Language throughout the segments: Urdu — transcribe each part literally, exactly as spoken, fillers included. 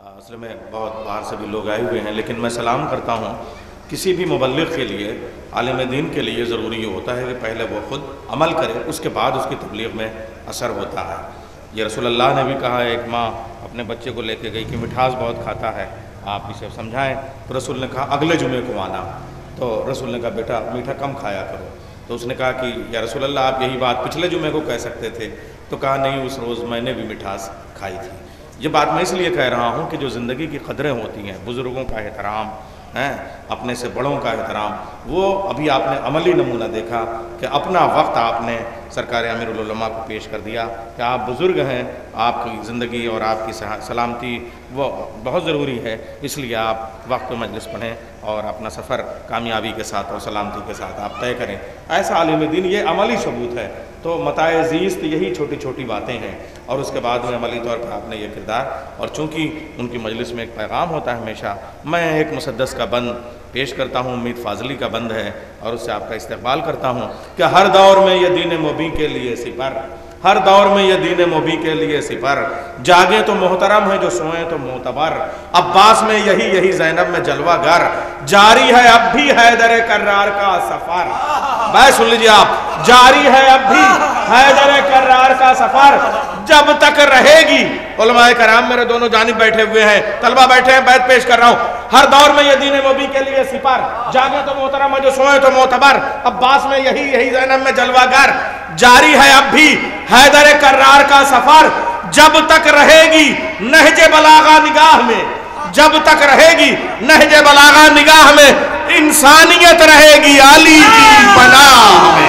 اصل میں بہت باہر سے بھی لوگ آئے ہوئے ہیں، لیکن میں سلام کرتا ہوں۔ کسی بھی مبلغ کے لیے، عالم دین کے لیے ضروری یہ ہوتا ہے کہ پہلے وہ خود عمل کرے، اس کے بعد اس کی تبلیغ میں اثر ہوتا ہے۔ یہ رسول اللہ نے بھی کہا ہے، ایک ماں اپنے بچے کو لے کے گئی کہ مٹھاس بہت کھاتا ہے، آپ اسے سمجھائیں۔ تو رسول نے کہا اگلے جمعے کو آنا۔ تو رسول نے کہا بیٹا میٹھا کم کھایا کرو۔ تو اس نے کہا کہ یا رسول اللہ آپ یہی بات پچھلے جمعے کو کہہ سکتے تھے۔ تو کہا نہیں، اس روز میں نے بھی مٹھاس کھائی تھی۔ یہ بات میں اس لیے کہہ رہا ہوں کہ جو زندگی کی قدریں ہوتی ہیں، بزرگوں کا احترام ہیں، اپنے سے بڑوں کا احترام، وہ ابھی آپ نے عملی نمونہ دیکھا کہ اپنا وقت آپ نے سرکار امیر العلماء کو پیش کر دیا کہ آپ بزرگ ہیں، آپ کی زندگی اور آپ کی سلامتی وہ بہت ضروری ہے، اس لیے آپ وقت مجلس پڑھیں اور اپنا سفر کامیابی کے ساتھ اور سلامتی کے ساتھ آپ طے کریں۔ ایسا عالم دین، یہ عملی ثبوت ہے۔ تو متاع زیست یہی چھوٹی چھوٹی باتیں ہیں، اور اس کے بعد میں عملی طور پر آپ نے یہ کردار، اور چونکہ ان کی مجلس میں ایک پیغام ہوتا ہے ہمیشہ، میں ایک مسدس کا بند پیش کرتا ہوں، امید فاضلی کا بند ہے، اور اس سے آپ کا استقبال کرتا ہوں کہ ہر دور میں یہ دین مبین کے لیے سپر، ہر دور میں یہ دین مبین کے لیے سپر، جاگیں تو محترم ہے، جو سوئیں تو معتبر، عباس میں یہی یہی زینب میں جلوہ گر، جاری ہے اب بھی حیدر کرار کا سفر۔ بھائی سن لیجیے آپ، جاری ہے اب بھی حیدر کرار کا سفر، جب تک رہے گی۔ علماء کرام میرے دونوں جانب بیٹھے ہوئے ہیں، طلبہ بیٹھے ہیں، بیعت پیش کر رہا ہوں۔ ہر دور میں یہ دین مبین کے لیے سپر، جاگے تو محترم ہے، جو سوئے تو معتبر، عباس میں یہی یہی زینب میں جلوہ گر، جاری ہے اب بھی حیدر کرار کا سفر، جب تک رہے گی نہج بلاغہ نگاہ میں، جب تک رہے گی نہج بلاغہ نگاہ میں، انسانیت رہے گی علی کی پناہ میں۔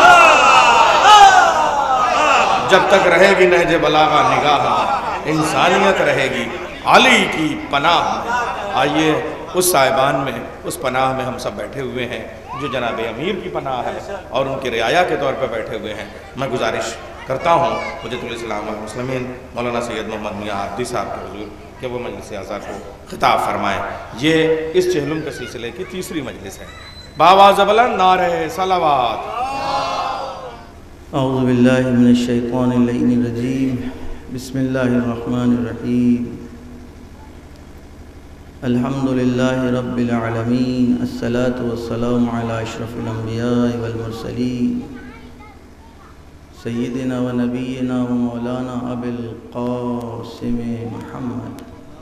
جب تک رہے گی نہج بلاغہ نگاہ میں، انسانیت رہے گی علی کی پناہ میں۔ آئیے اس سائبان میں، اس پناہ میں ہم سب بیٹھے ہوئے ہیں جو جناب امیر کی پناہ ہے، اور ان کے رعایا کے طور پہ بیٹھے ہوئے ہیں۔ میں گزارش کرتا ہوں حجت الاسلام والمسلمین مولانا سید محمد میاں عابدی صاحب کے حضور کہ وہ مجلس اعزا کو خطاب فرمائیں۔ یہ اس چہلم کے سلسلے کی تیسری مجلس ہے۔ بآواز بلند نعرہ صلوات۔ اعوذ باللہ من الشیطان اللعین الرجیم، بسم اللہ الرحمن الرحیم، الحمدللہ رب العالمین، الصلاة والسلام علی اشرف الانبیاء والمرسلین، سیدنا و نبینا و مولانا ابی القاسم محمد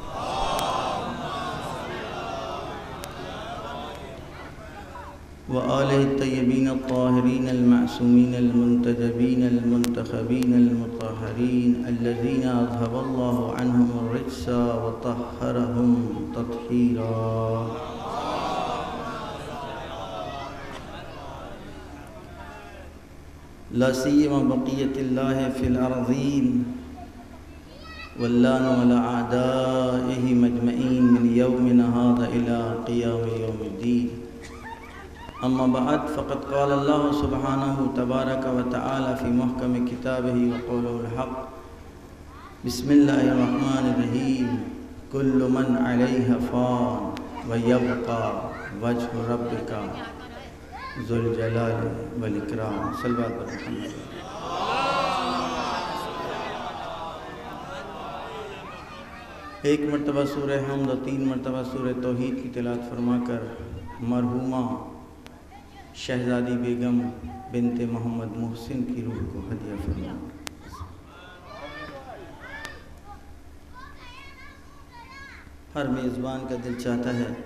وآلہ الطیبین الطاہرین المعصومین المنتجبین المنتخبین المطہرین الذین اذہب اللہ عنہم الرجس وطہرہم تطہیرا۔ لا سیما بقیت اللہ فی الارضین واللان علی اعدائہ مجمعین من یومنا ھذا الی قیام یوم الدین۔ اما بعد، فقد قال اللہ سبحانہ تبارک و تعالی فی محکم کتابہ وقولہ الحق، بسم اللہ الرحمن الرحیم، کل من علیہ فان ویبقى وجہ ربک ذو الجلال والاکرام۔ صلوات پر محمد۔ ایک مرتبہ سورہ حمد و تین مرتبہ سورہ توحید کی تلاوت فرما کر مرحومہ شہزادی بیگم بنت محمد محسن کی روح کو ہدیہ فرما۔ ہر میزبان کا دل چاہتا ہے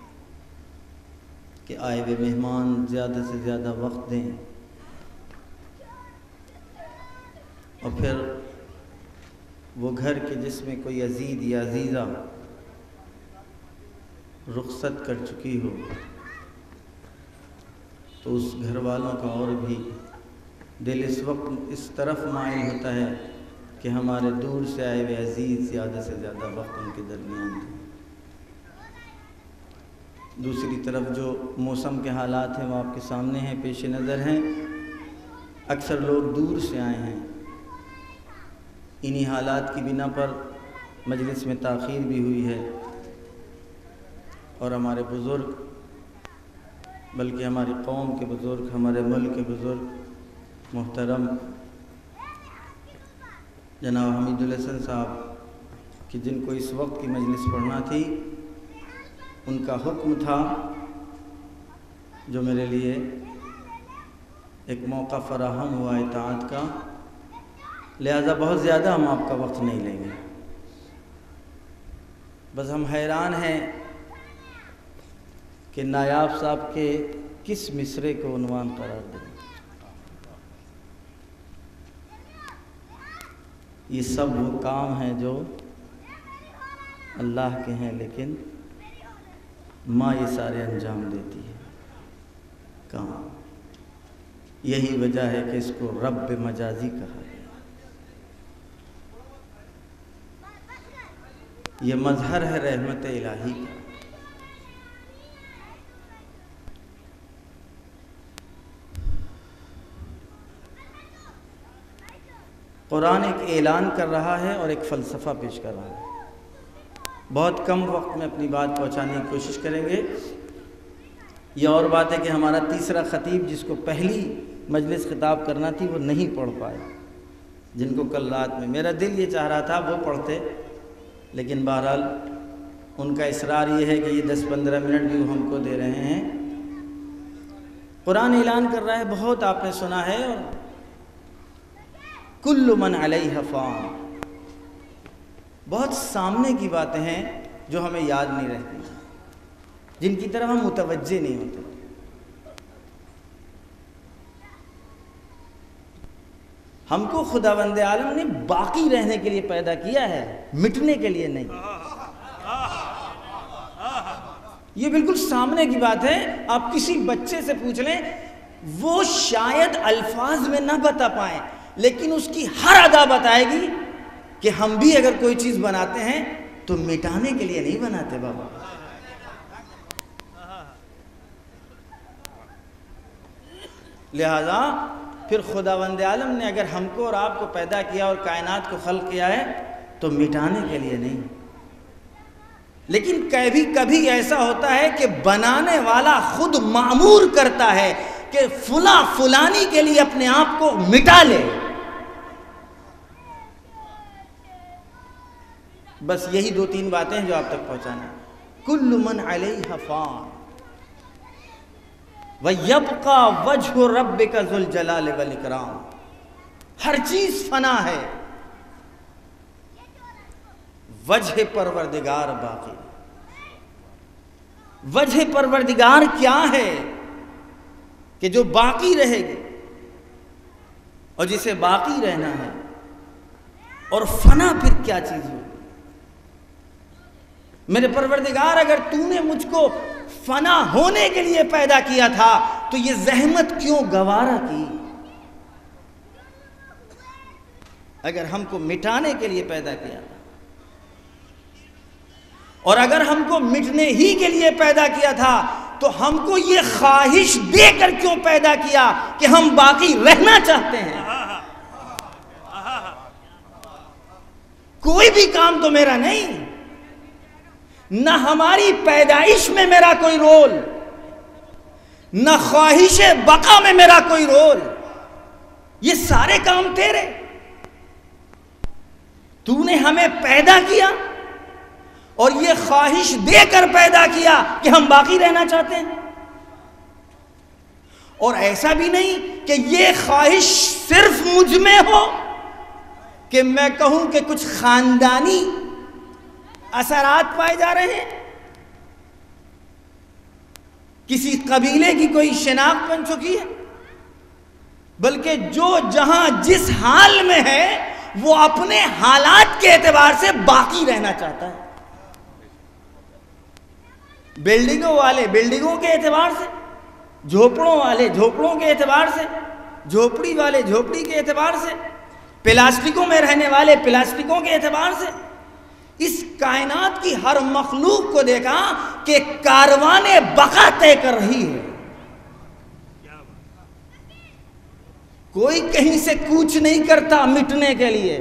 کہ آئے ہوئے مہمان زیادہ سے زیادہ وقت دیں، اور پھر وہ گھر کے جس میں کوئی عزیز یا عزیزہ رخصت کر چکی ہو، تو اس گھر والوں کا اور بھی دل اس وقت اس طرف مائل ہوتا ہے کہ ہمارے دور سے آئے ہوئے عزیز زیادہ سے زیادہ وقت ان کے درمیان دیں۔ دوسری طرف جو موسم کے حالات ہیں وہ آپ کے سامنے ہیں، پیش نظر ہیں۔ اکثر لوگ دور سے آئے ہیں، انہی حالات کی بنا پر مجلس میں تاخیر بھی ہوئی ہے، اور ہمارے بزرگ، بلکہ ہماری قوم کے بزرگ، ہمارے ملک کے بزرگ محترم جناب حمید الحسن صاحب کہ جن کو اس وقت کی مجلس پڑھنا تھی ان کا حکم تھا، جو میرے لیے ایک موقع فراہم ہوا اطاعت کا، لہذا بہت زیادہ ہم آپ کا وقت نہیں لیں گے۔ بس ہم حیران ہیں کہ نایاب صاحب کے کس مصرے کو عنوان قرار دیں۔ یہ سب وہ کام ہیں جو اللہ کے ہیں، لیکن ماں یہ سارے انجام دیتی ہے کام۔ یہی وجہ ہے کہ اس کو رب مجازی کہا گیا۔ یہ مظہر ہے رحمت الہی کا۔ قرآن ایک اعلان کر رہا ہے اور ایک فلسفہ پیش کر رہا ہے۔ بہت کم وقت میں اپنی بات پہنچانے کی کوشش کریں گے۔ یہ اور بات ہے کہ ہمارا تیسرا خطیب جس کو پہلی مجلس خطاب کرنا تھی وہ نہیں پڑھ پائے، جن کو کل رات میں میرا دل یہ چاہ رہا تھا وہ پڑھتے، لیکن بہرحال ان کا اصرار یہ ہے کہ یہ دس پندرہ منٹ بھی وہ ہم کو دے رہے ہیں۔ قرآن اعلان کر رہا ہے، بہت آپ نے سنا ہے، اور کل من علیہ فان، بہت سامنے کی باتیں ہیں جو ہمیں یاد نہیں رہتی، جن کی طرف ہم متوجہ نہیں ہوتے۔ ہم کو خداوند عالم نے باقی رہنے کے لیے پیدا کیا ہے، مٹنے کے لیے نہیں۔ یہ بالکل سامنے کی بات ہے۔ آپ کسی بچے سے پوچھ لیں، وہ شاید الفاظ میں نہ بتا پائیں، لیکن اس کی ہر ادا بتائے گی کہ ہم بھی اگر کوئی چیز بناتے ہیں تو مٹانے کے لیے نہیں بناتے بابا۔ لہذا پھر خداوند عالم نے اگر ہم کو اور آپ کو پیدا کیا اور کائنات کو خلق کیا ہے تو مٹانے کے لیے نہیں۔ لیکن کبھی کبھی ایسا ہوتا ہے کہ بنانے والا خود مأمور کرتا ہے کہ فلاں فلانی کے لیے اپنے آپ کو مٹا لے۔ بس یہی دو تین باتیں جو آپ تک پہنچانا۔ کل من علیہ فان وَيَبْقَى وَجْهُ رَبِّكَ ذُو الْجَلَالِ وَالْإِكْرَامِ، ہر چیز فنا ہے، وجہ پروردگار باقی۔ وجہ پروردگار کیا ہے کہ جو باقی رہے گی اور جسے باقی رہنا ہے، اور فنا پھر کیا چیز ہوگی؟ میرے پروردگار، اگر تو نے مجھ کو فنا ہونے کے لیے پیدا کیا تھا تو یہ زحمت کیوں گوارا کی؟ اگر ہم کو مٹانے کے لیے پیدا کیا تھا، اور اگر ہم کو مٹنے ہی کے لیے پیدا کیا تھا تو ہم کو یہ خواہش دے کر کیوں پیدا کیا کہ ہم باقی رہنا چاہتے ہیں؟ کوئی بھی کام تو میرا نہیں، نہ ہماری پیدائش میں میرا کوئی رول، نہ خواہش بقا میں میرا کوئی رول، یہ سارے کام تیرے۔ تو نے ہمیں پیدا کیا اور یہ خواہش دے کر پیدا کیا کہ ہم باقی رہنا چاہتے ہیں، اور ایسا بھی نہیں کہ یہ خواہش صرف مجھ میں ہو کہ میں کہوں کہ کچھ خاندانی اثرات پائے جا رہے ہیں، کسی قبیلے کی کوئی شناخت بن چکی ہے، بلکہ جو جہاں جس حال میں ہے وہ اپنے حالات کے اعتبار سے باقی رہنا چاہتا ہے۔ بلڈنگوں والے بلڈنگوں کے اعتبار سے، جھوپڑوں والے جھوپڑوں کے اعتبار سے، جھوپڑی والے جھوپڑی کے اعتبار سے، پلاسٹکوں میں رہنے والے پلاسٹکوں کے اعتبار سے، اس کائنات کی ہر مخلوق کو دیکھا کہ کاروان بقا طے کر رہی ہے۔ کوئی کہیں سے کوچ نہیں کرتا مٹنے کے لیے،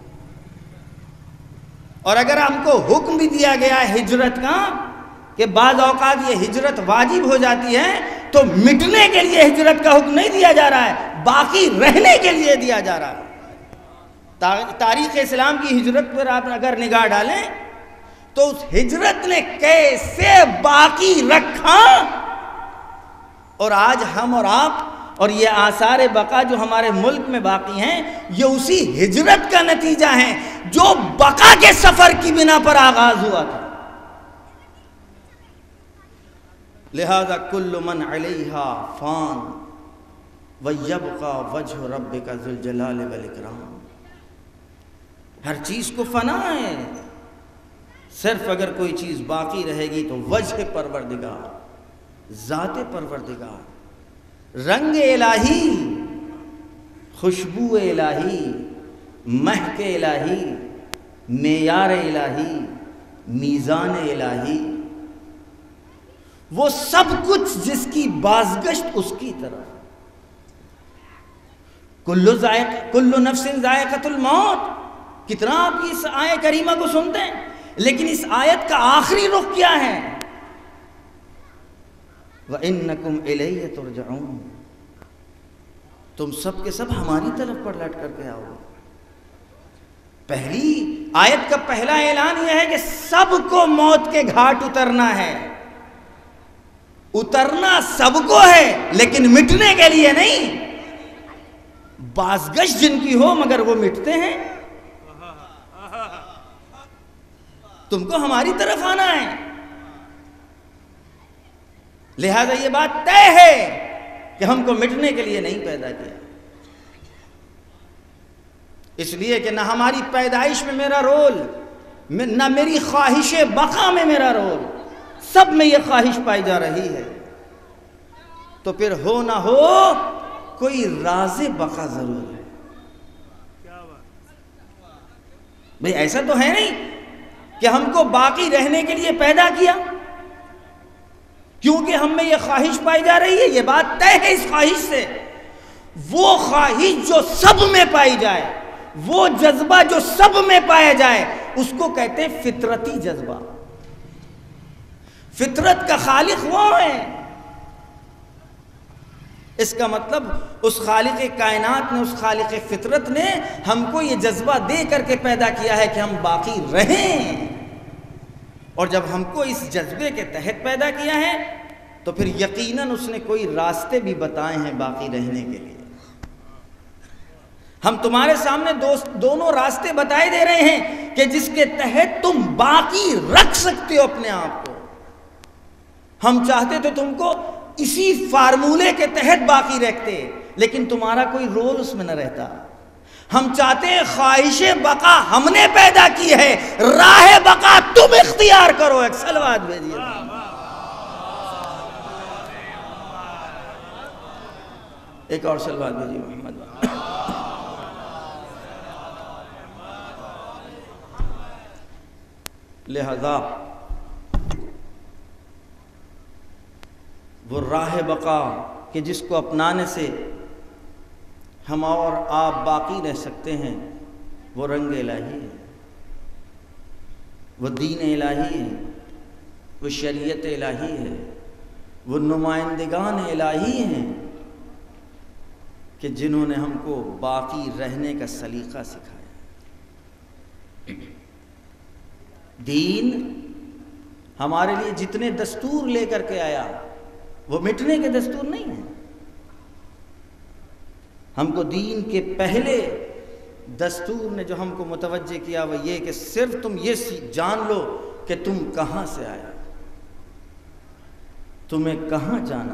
اور اگر ہم کو حکم بھی دیا گیا ہے ہجرت کا کہ بعض اوقات یہ ہجرت واجب ہو جاتی ہے، تو مٹنے کے لیے ہجرت کا حکم نہیں دیا جا رہا ہے، باقی رہنے کے لیے دیا جا رہا ہے۔ تاریخ اسلام کی ہجرت پر آپ اگر نگاہ ڈالیں تو اس ہجرت نے کیسے باقی رکھا، اور آج ہم اور آپ اور یہ آثار بقا جو ہمارے ملک میں باقی ہیں یہ اسی ہجرت کا نتیجہ ہے جو بقا کے سفر کی بنا پر آغاز ہوا تھا۔ لہذا کل من علیہا فان وَيَبْقَى وَجْهُ رَبِّكَ ذُو الْجَلَالِ وَالْإِكْرَامِ، ہر چیز کو فنا ہے، صرف اگر کوئی چیز باقی رہے گی تو وجہ پروردگار، ذات پروردگار، رنگ الہی، خوشبو الہی، مہک الہی، معیار الہی، میزان الہی، وہ سب کچھ جس کی بازگشت اس کی طرف۔ کل ذائق کل نفس ذائقۃ الموت، کتنا آپ اس آیت کریمہ کو سنتے ہیں، لیکن اس آیت کا آخری رخ کیا ہے؟ وَإِنَّكُمْ إِلَيَّ تُرْجَعُونَ، تم سب کے سب ہماری طرف پر لٹ کر کے آؤ۔ پہلی آیت کا پہلا اعلان یہ ہے کہ سب کو موت کے گھاٹ اترنا ہے، اترنا سب کو ہے لیکن مٹنے کے لیے نہیں۔ بازگشت جن کی ہو مگر وہ مٹتے ہیں، تم کو ہماری طرف آنا ہے۔ لہذا یہ بات طے ہے کہ ہم کو مٹنے کے لیے نہیں پیدا کیا، اس لیے کہ نہ ہماری پیدائش میں میرا رول، نہ میری خواہش بقا میں میرا رول، سب میں یہ خواہش پائی جا رہی ہے، تو پھر ہو نہ ہو کوئی راز بقا ضرور ہے۔ بھئی ایسا تو ہے نہیں کہ ہم کو باقی رہنے کے لیے پیدا کیا کیونکہ ہم میں یہ خواہش پائی جا رہی ہے، یہ بات طے ہے اس خواہش سے۔ وہ خواہش جو سب میں پائی جائے، وہ جذبہ جو سب میں پایا جائے، اس کو کہتے ہیں فطرتی جذبہ۔ فطرت کا خالق وہ ہے، اس کا مطلب اس خالق کائنات نے، اس خالق فطرت نے ہم کو یہ جذبہ دے کر کے پیدا کیا ہے کہ ہم باقی رہیں، اور جب ہم کو اس جذبے کے تحت پیدا کیا ہے تو پھر یقیناً اس نے کوئی راستے بھی بتائے ہیں باقی رہنے کے لیے۔ ہم تمہارے سامنے دونوں راستے بتائے دے رہے ہیں کہ جس کے تحت تم باقی رکھ سکتے ہو اپنے آپ کو۔ ہم چاہتے تو تم کو اسی فارمولے کے تحت باقی رکھتے، لیکن تمہارا کوئی رول اس میں نہ رہتا۔ ہم چاہتے ہیں خواہش بقا ہم نے پیدا کی ہے، راہ بقا تم اختیار کرو۔ ایک صلوات بھیجیے۔ ایک اور صلوات بھیجیے محمد۔ لہذا وہ راہ بقا کہ جس کو اپنانے سے ہم اور آپ باقی رہ سکتے ہیں، وہ رنگ الہی ہے، وہ دین الہی ہے، وہ شریعت الہی ہے، وہ نمائندگان الہی ہیں کہ جنہوں نے ہم کو باقی رہنے کا سلیقہ سکھایا۔ دین ہمارے لیے جتنے دستور لے کر کے آیا وہ مٹنے کے دستور نہیں ہیں۔ ہم کو دین کے پہلے دستور نے جو ہم کو متوجہ کیا وہ یہ کہ صرف تم یہ جان لو کہ تم کہاں سے آیا، تمہیں کہاں جانا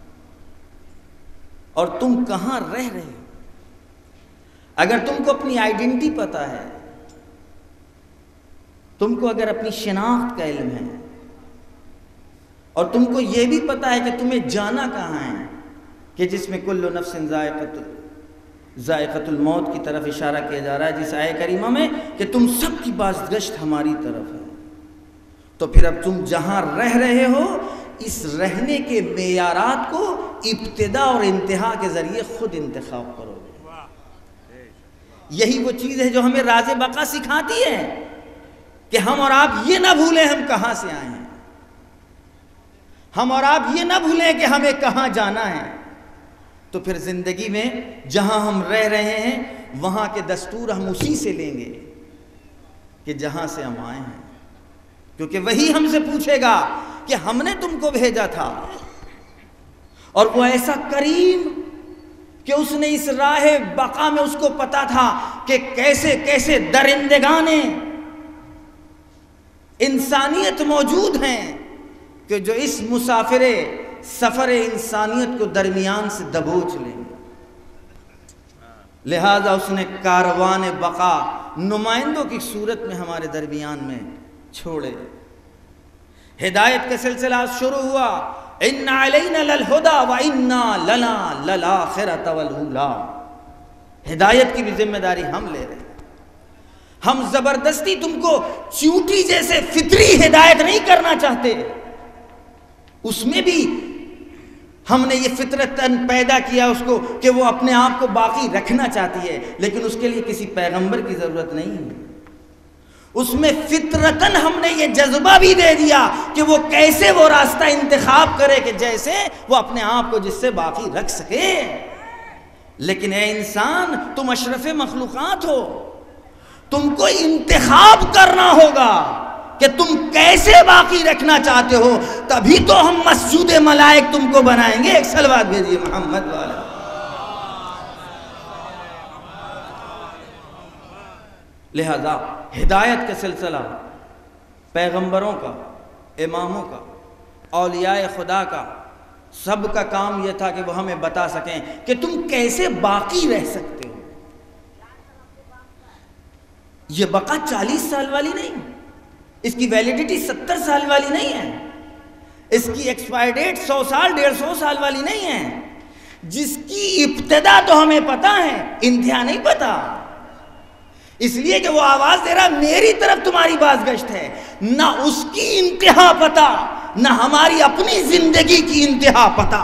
اور تم کہاں رہ رہے ہو۔ اگر تم کو اپنی آئیڈینٹی پتہ ہے، تم کو اگر اپنی شناخت کا علم ہے، اور تم کو یہ بھی پتہ ہے کہ تمہیں جانا کہاں ہے، کہ جس میں کل نفس ذائقۃ ذائقۃ الموت کی طرف اشارہ کیا جا رہا ہے جس آیت کریمہ میں کہ تم سب کی بازگشت ہماری طرف ہے، تو پھر اب تم جہاں رہ رہے ہو اس رہنے کے معیارات کو ابتدا اور انتہا کے ذریعے خود انتخاب کرو گے۔ یہی وہ چیز ہے جو ہمیں راز بقا سکھاتی ہے کہ ہم اور آپ یہ نہ بھولیں ہم کہاں سے آئے ہیں، ہم اور آپ یہ نہ بھولیں کہ ہمیں کہاں جانا ہے۔ تو پھر زندگی میں جہاں ہم رہ رہے ہیں وہاں کے دستور ہم اسی سے لیں گے کہ جہاں سے ہم آئے ہیں، کیونکہ وہی ہم سے پوچھے گا کہ ہم نے تم کو بھیجا تھا۔ اور وہ ایسا کریم کہ اس نے اس راہ بقا میں اس کو پتا تھا کہ کیسے کیسے درندگان انسانیت موجود ہیں کہ جو اس مسافر سفر انسانیت کو درمیان سے دبوچ لیں گے۔ لہذا اس نے کاروان بقا نمائندوں کی صورت میں ہمارے درمیان میں چھوڑے۔ ہدایت کا سلسلہ شروع ہوا، ان علینا للہدی وانا لنا للآخرۃ والأولی۔ ہدایت کی بھی ذمہ داری ہم لے رہے ہیں۔ ہم زبردستی تم کو چیوٹی جیسے فطری ہدایت نہیں کرنا چاہتے، اس میں بھی ہم نے یہ فطرتاً پیدا کیا اس کو کہ وہ اپنے آپ کو باقی رکھنا چاہتی ہے، لیکن اس کے لیے کسی پیغمبر کی ضرورت نہیں ہے۔ اس میں فطرتاً ہم نے یہ جذبہ بھی دے دیا کہ وہ کیسے وہ راستہ انتخاب کرے کہ جیسے وہ اپنے آپ کو جس سے باقی رکھ سکے۔ لیکن اے انسان، تم اشرف مخلوقات ہو، تم کو انتخاب کرنا ہوگا کہ تم کیسے باقی رکھنا چاہتے ہو، تبھی تو ہم مسجود ملائک تم کو بنائیں گے۔ ایک صلوات بھیجیے محمد والا۔ لہذا ہدایت کا سلسلہ پیغمبروں کا، اماموں کا، اولیاء خدا کا، سب کا کام یہ تھا کہ وہ ہمیں بتا سکیں کہ تم کیسے باقی رہ سکتے ہو۔ یہ بقا چالیس سال والی نہیں، اس کی ویلیڈیٹی ستر سال والی نہیں ہے، اس کی ایکسپائر ڈیٹ سو سال ڈیڑھ سو سال والی نہیں ہے۔ جس کی ابتدا تو ہمیں پتا ہے، انتہا نہیں پتا، اس لیے کہ وہ آواز دے رہا میری طرف تمہاری باز گشت ہے، نہ اس کی انتہا پتا نہ ہماری اپنی زندگی کی انتہا پتا۔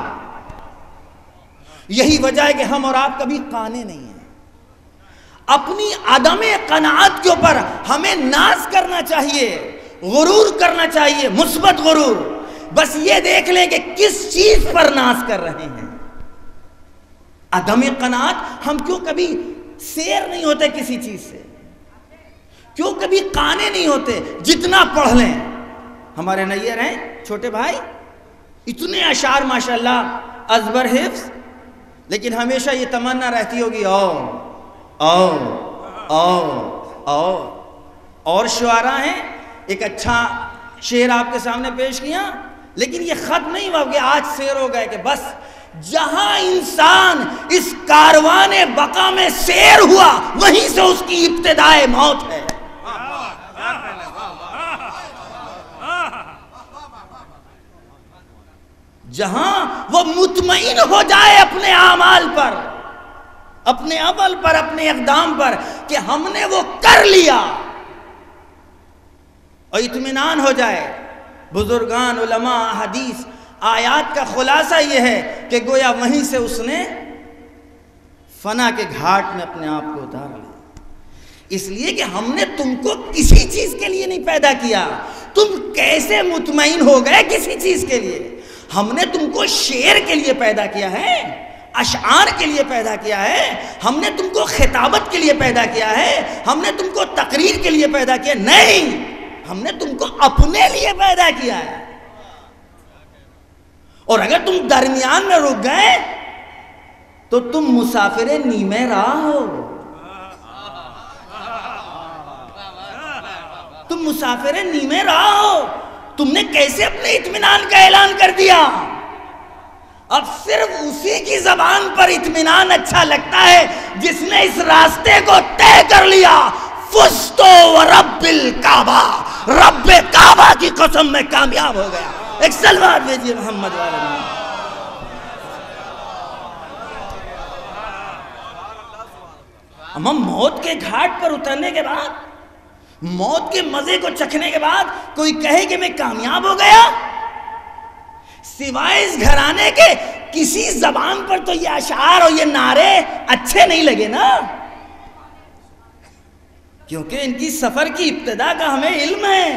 یہی وجہ ہے کہ ہم اور آپ کبھی قانے نہیں ہیں۔ اپنی عدم قناعت کے اوپر ہمیں ناز کرنا چاہیے، غرور کرنا چاہیے، مثبت غرور۔ بس یہ دیکھ لیں کہ کس چیز پر ناز کر رہے ہیں۔ عدم قناعت، ہم کیوں کبھی سیر نہیں ہوتے کسی چیز سے، کیوں کبھی قانے نہیں ہوتے؟ جتنا پڑھ لیں، ہمارے نیر ہیں چھوٹے بھائی، اتنے اشعار ماشاءاللہ ازبر حفظ، لیکن ہمیشہ یہ تمنا رہتی ہوگی او او او او اور شعراء ہیں، ایک اچھا شعر آپ کے سامنے پیش کیا، لیکن یہ ختم نہیں ہوا کہ آج سیر ہو گئے کہ بس جہاں انسان اس کاروان بقا میں سیر ہوا وہیں سے اس کی ابتدائے موت ہے۔ جہاں وہ مطمئن ہو جائے اپنے اعمال پر، اپنے عمل پر، اپنے اقدام پر کہ ہم نے وہ کر لیا، اور اطمینان ہو جائے۔ بزرگان، علماء، حدیث، آیات کا خلاصہ یہ ہے کہ گویا وہیں سے اس نے فنا کے گھاٹ میں اپنے آپ کو اتار لیا۔ اس لیے کہ ہم نے تم کو کسی چیز کے لیے نہیں پیدا کیا۔ تم کیسے مطمئن ہو گئے کسی چیز کے لیے؟ ہم نے تم کو شعر کے لیے پیدا کیا ہے، اشعار کے لیے پیدا کیا ہے، ہم نے تم کو خطابت کے لیے پیدا کیا ہے، ہم نے تم کو تقریر کے لیے پیدا کیا نہیں، ہم نے تم کو اپنے لیے پیدا کیا ہے۔ اور اگر تم درمیان میں رک گئے تو تم مسافر نیمے راہ ہو، تم مسافر نیمے راہ ہو۔ تم نے کیسے اپنے اطمینان کا اعلان کر دیا؟ اب صرف اسی کی زبان پر اطمینان اچھا لگتا ہے جس نے اس راستے کو طے کر لیا۔ فزتو ورب الکعبہ، رب کعبہ کی قسم میں کامیاب ہو گیا۔ ایک سلوات بھیجیے محمد والے میں۔ اما موت کے گھاٹ پر اترنے کے بعد، موت کے مزے کو چکھنے کے بعد کوئی کہے کہ میں کامیاب ہو گیا، سوائے اس گھرانے کے کسی زبان پر تو یہ اشعار اور یہ نعرے اچھے نہیں لگے نا، کیونکہ ان کی سفر کی ابتدا کا ہمیں علم ہے۔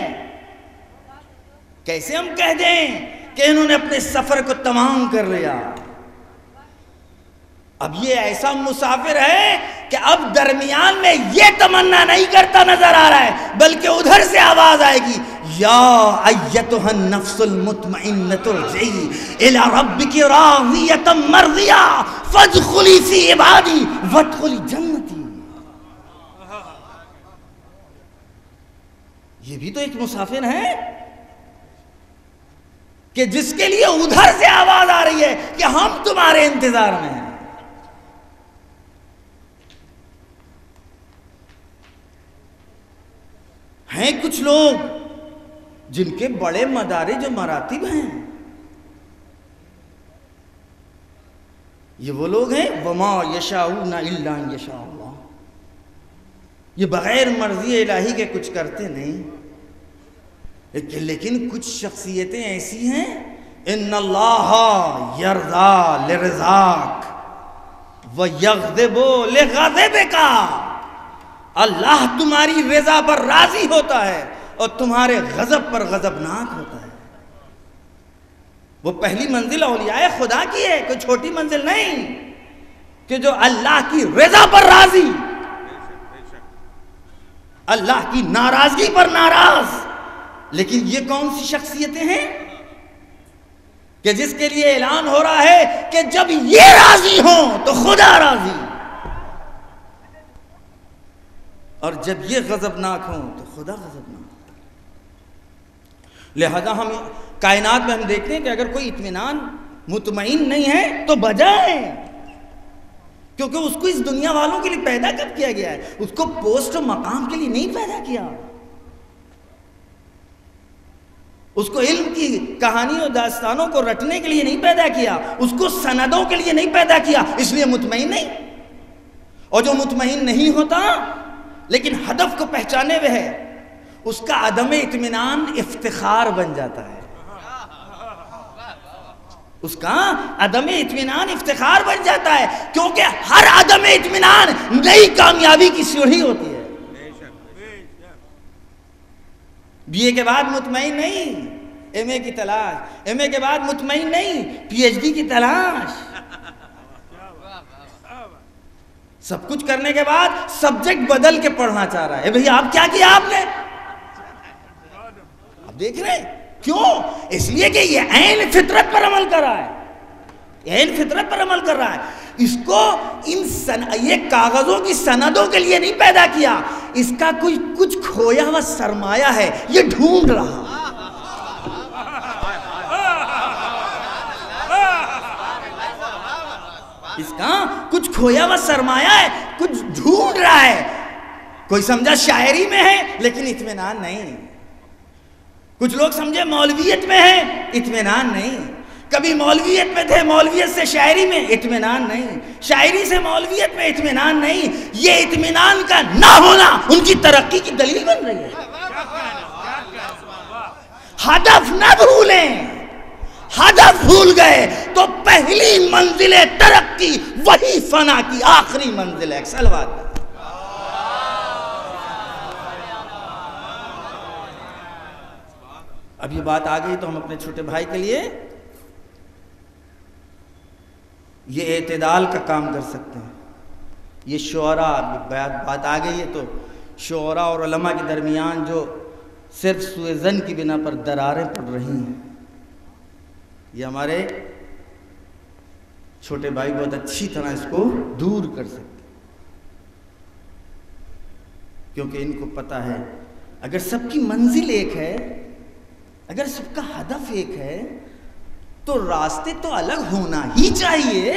کیسے ہم کہہ دیں کہ انہوں نے اپنے سفر کو تمام کر لیا؟ اب یہ ایسا مسافر ہے کہ اب درمیان میں یہ تمنا نہیں کرتا نظر آ رہا ہے، بلکہ ادھر سے آواز آئے گی، یا ایتھا النفس المطمئنۃ ارجعی الی ربک راضیۃ مرضیہ فادخلی فی عبادی وادخلی جنتی۔ یہ بھی تو ایک مسافر ہے کہ جس کے لیے ادھر سے آواز آ رہی ہے کہ ہم تمہارے انتظار میں ہیں۔ ہیں کچھ لوگ جن کے بڑے مدارج و مراتب ہیں، یہ وہ لوگ ہیں وما یشاؤون الا ان یشاء اللہ، یہ بغیر مرضی الہی کے کچھ کرتے نہیں۔ لیکن کچھ شخصیتیں ایسی ہیں، ان اللہ یرضا لرضاک ویغضب لغضبک، اللہ تمہاری رضا پر راضی ہوتا ہے اور تمہارے غضب پر غضبناک ہوتا ہے۔ وہ پہلی منزل اولیاء خدا کی ہے، کوئی چھوٹی منزل نہیں، کہ جو اللہ کی رضا پر راضی، اللہ کی ناراضگی پر ناراض۔ لیکن یہ کون سی شخصیتیں ہیں کہ جس کے لیے اعلان ہو رہا ہے کہ جب یہ راضی ہوں تو خدا راضی، اور جب یہ غضبناک ہوں تو خدا غضبناک۔ لہذا ہم کائنات میں ہم دیکھتے ہیں کہ اگر کوئی اطمینان مطمئن نہیں ہے تو بجائے، کیونکہ اس کو اس دنیا والوں کے لیے پیدا کب کیا گیا ہے؟ اس کو پوسٹ و مقام کے لیے نہیں پیدا کیا، اس کو علم کی کہانی اور داستانوں کو رٹنے کے لیے نہیں پیدا کیا، اس کو سندوں کے لیے نہیں پیدا کیا، اس لیے مطمئن نہیں۔ اور جو مطمئن نہیں ہوتا لیکن ہدف کو پہچانے ہوئے ہے، اس کا عدم اطمینان افتخار بن جاتا ہے، اس کا عدم اطمینان افتخار بن جاتا ہے، کیونکہ ہر عدم اطمینان نئی کامیابی کی سیڑھی ہوتی ہے۔ بی اے کے بعد مطمئن نہیں، ایم اے کی تلاش، ایم اے کے بعد مطمئن نہیں، پی ایچ ڈی کی تلاش، سب کچھ کرنے کے بعد سبجیکٹ بدل کے پڑھنا چاہ رہا ہے۔ بھئی آپ کیا کیا آپ نے؟ آپ دیکھ رہے ہیں کیوں؟ اس لیے کہ یہ عین فطرت پر عمل کر رہا ہے، عین فطرت پر عمل کر رہا ہے۔ اس کو ان سن... یہ کاغذوں کی سندوں کے لیے نہیں پیدا کیا، اس کا کوئی کچھ کھویا ہوا سرمایہ ہے، یہ ڈھونڈ رہا۔ اس کا کچھ کھویا ہوا سرمایہ ہے، کچھ ڈھونڈ رہا ہے۔ کوئی سمجھا شاعری میں ہے لیکن اطمینان نہیں، کچھ لوگ سمجھے مولویت میں ہے، اطمینان نہیں، کبھی مولویت میں تھے، مولویت سے شاعری میں اطمینان نہیں، شاعری سے مولویت میں اطمینان نہیں۔ یہ اطمینان کا نہ ہونا ان کی ترقی کی دلیل بن رہی ہے۔ ہدف نہ بھولیں، ہدف بھول گئے تو پہلی منزل ترقی وہی فنا کی آخری منزل ہے۔ سلوات۔ اب یہ بات آ گئی تو ہم اپنے چھوٹے بھائی کے لیے یہ اعتدال کا کام کر سکتے ہیں۔ یہ شعراء بات آ گئی ہے تو شعراء اور علماء کے درمیان جو صرف سوء ظن کی بنا پر دراریں پڑ رہی ہیں، یہ ہمارے چھوٹے بھائی بہت اچھی طرح اس کو دور کر سکتے ہیں، کیونکہ ان کو پتہ ہے اگر سب کی منزل ایک ہے، اگر سب کا ہدف ایک ہے تو راستے تو الگ ہونا ہی چاہیے۔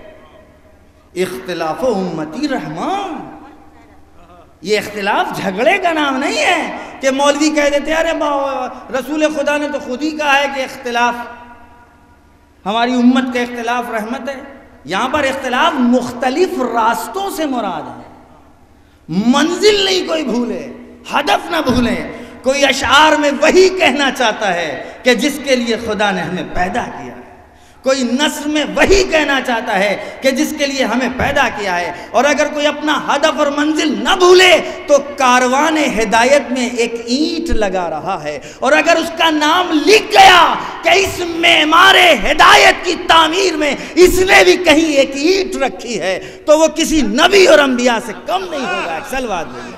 اختلاف امتی رحمان، یہ اختلاف جھگڑے کا نام نہیں ہے کہ مولوی کہہ دیتے ارے رسول خدا نے تو خود ہی کہا ہے کہ اختلاف ہماری امت کا اختلاف رحمت ہے۔ یہاں پر اختلاف مختلف راستوں سے مراد ہے، منزل نہیں کوئی بھولے، ہدف نہ بھولیں۔ کوئی اشعار میں وہی کہنا چاہتا ہے کہ جس کے لیے خدا نے ہمیں پیدا کیا ہے، کوئی نثر میں وہی کہنا چاہتا ہے کہ جس کے لیے ہمیں پیدا کیا ہے. اور اگر کوئی اپنا ہدف اور منزل نہ بھولے تو کاروان ہدایت میں ایک اینٹ لگا رہا ہے. اور اگر اس کا نام لکھ گیا کہ اس معمار ہدایت کی تعمیر میں اس نے بھی کہیں ایک اینٹ رکھی ہے تو وہ کسی نبی اور انبیاء سے کم نہیں ہوگا. ایک صلوات بھیجیے.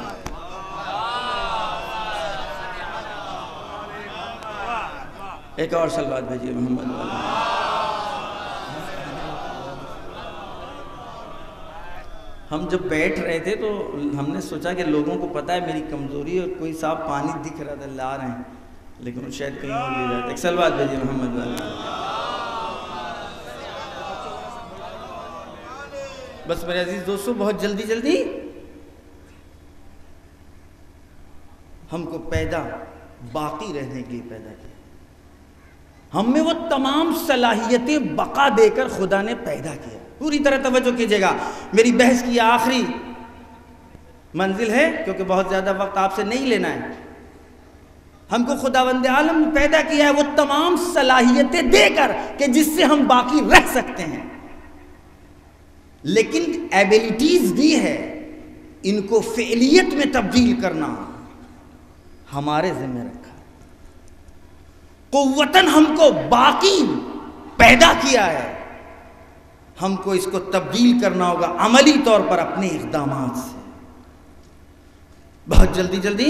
ایک اور صلوات بھیجیے محمد والا. ہم جب بیٹھ رہے تھے تو ہم نے سوچا کہ لوگوں کو پتہ ہے میری کمزوری اور کوئی صاحب پانی دکھ رہا تھا لا رہے ہیں لیکن وہ شاید کہیں اور لے جاتے. ایک صلوات بھیجیے محمد والا. بس میرے عزیز دوستو بہت جلدی جلدی ہم کو پیدا باقی رہنے کے لیے پیدا کیا. ہم میں وہ تمام صلاحیتیں بقا دے کر خدا نے پیدا کیا. پوری طرح توجہ کیجئے گا. میری بحث کی آخری منزل ہے کیونکہ بہت زیادہ وقت آپ سے نہیں لینا ہے. ہم کو خداوند عالم نے پیدا کیا ہے وہ تمام صلاحیتیں دے کر کہ جس سے ہم باقی رہ سکتے ہیں. لیکن ایبیلٹیز دی ہے ان کو فعلیت میں تبدیل کرنا ہمارے ذمہ رکھا. قوتاً ہم کو باقی پیدا کیا ہے. ہم کو اس کو تبدیل کرنا ہوگا عملی طور پر اپنے اقدامات سے. بہت جلدی جلدی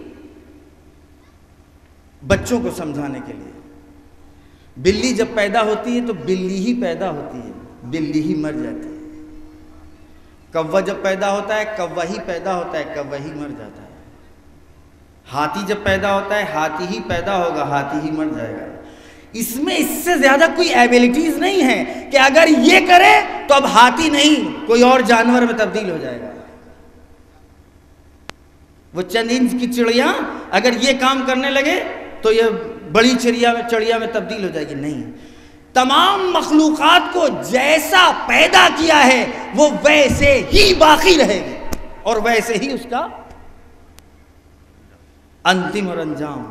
بچوں کو سمجھانے کے لیے. بلی جب پیدا ہوتی ہے تو بلی ہی پیدا ہوتی ہے, بلی ہی مر جاتی ہے. کوا جب پیدا ہوتا ہے کوا ہی پیدا ہوتا ہے, کوا ہی مر جاتا ہے. ہاتھی جب پیدا ہوتا ہے ہاتھی ہی پیدا ہوگا, ہاتھی ہی مر جائے گا. اس میں اس سے زیادہ کوئی ایبیلٹیز نہیں ہے کہ اگر یہ کرے تو اب ہاتھی نہیں کوئی اور جانور میں تبدیل ہو جائے گا. وہ چند انچ کی چڑیا اگر یہ کام کرنے لگے تو یہ بڑی چڑیا میں چڑیا میں تبدیل ہو جائے گی. نہیں, تمام مخلوقات کو جیسا پیدا کیا ہے وہ ویسے ہی باقی رہے گی اور ویسے ہی اس کا انتم اور انجام.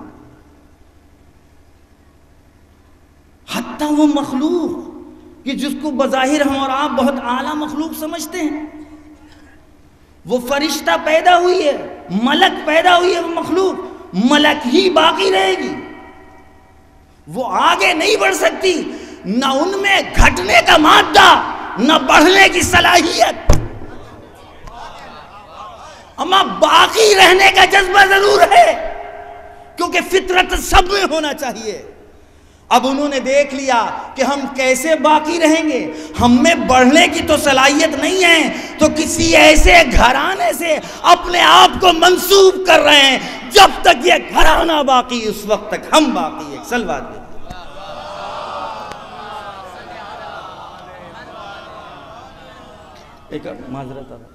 حتیٰ وہ مخلوق کہ جس کو بظاہر ہم اور آپ بہت اعلیٰ مخلوق سمجھتے ہیں, وہ فرشتہ پیدا ہوئی ہے, ملک پیدا ہوئی ہے, وہ مخلوق ملک ہی باقی رہے گی. وہ آگے نہیں بڑھ سکتی, نہ ان میں گھٹنے کا مادہ نہ بڑھنے کی صلاحیت, اما باقی رہنے کا جذبہ ضرور ہے کیونکہ فطرت سب میں ہونا چاہیے. اب انہوں نے دیکھ لیا کہ ہم کیسے باقی رہیں گے, ہم میں بڑھنے کی تو صلاحیت نہیں ہے تو کسی ایسے گھرانے سے اپنے آپ کو منسوب کر رہے ہیں جب تک یہ گھرانہ باقی اس وقت تک ہم باقی ہیں. صلوات دیں. ایک معذرت ہے.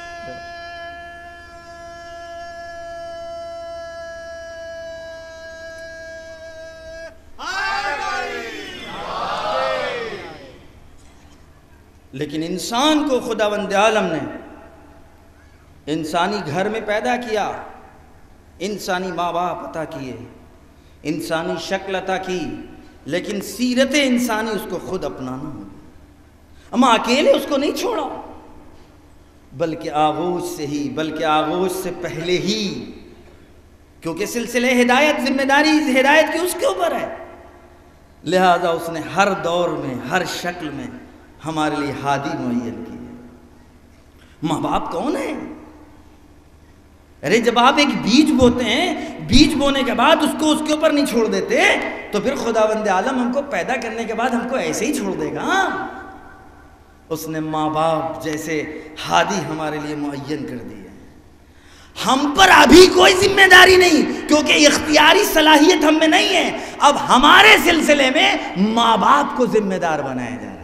لیکن انسان کو خداوند عالم نے انسانی گھر میں پیدا کیا, انسانی ماں باپ عطا کیے, انسانی شکل عطا کی, لیکن سیرت انسانی اس کو خود اپنانا ہوگا. اما اکیلے اس کو نہیں چھوڑا بلکہ آغوش سے ہی, بلکہ آغوش سے پہلے ہی, کیونکہ سلسلہ ہدایت ذمہ داری ہدایت کی اس کے اوپر ہے, لہذا اس نے ہر دور میں ہر شکل میں ہمارے لیے ہادی معین کی ہے. ماں باپ کون ہیں؟ ارے جب آپ ایک بیج بوتے ہیں, بیج بونے کے بعد اس کو اس کے اوپر نہیں چھوڑ دیتے تو پھر خداوند عالم ہم کو پیدا کرنے کے بعد ہم کو ایسے ہی چھوڑ دے گا؟ اس نے ماں باپ جیسے ہادی ہمارے لیے معین کر دی ہے. ہم پر ابھی کوئی ذمہ داری نہیں کیونکہ اختیاری صلاحیت ہم میں نہیں ہے. اب ہمارے سلسلے میں ماں باپ کو ذمہ دار بنایا جا رہا ہے.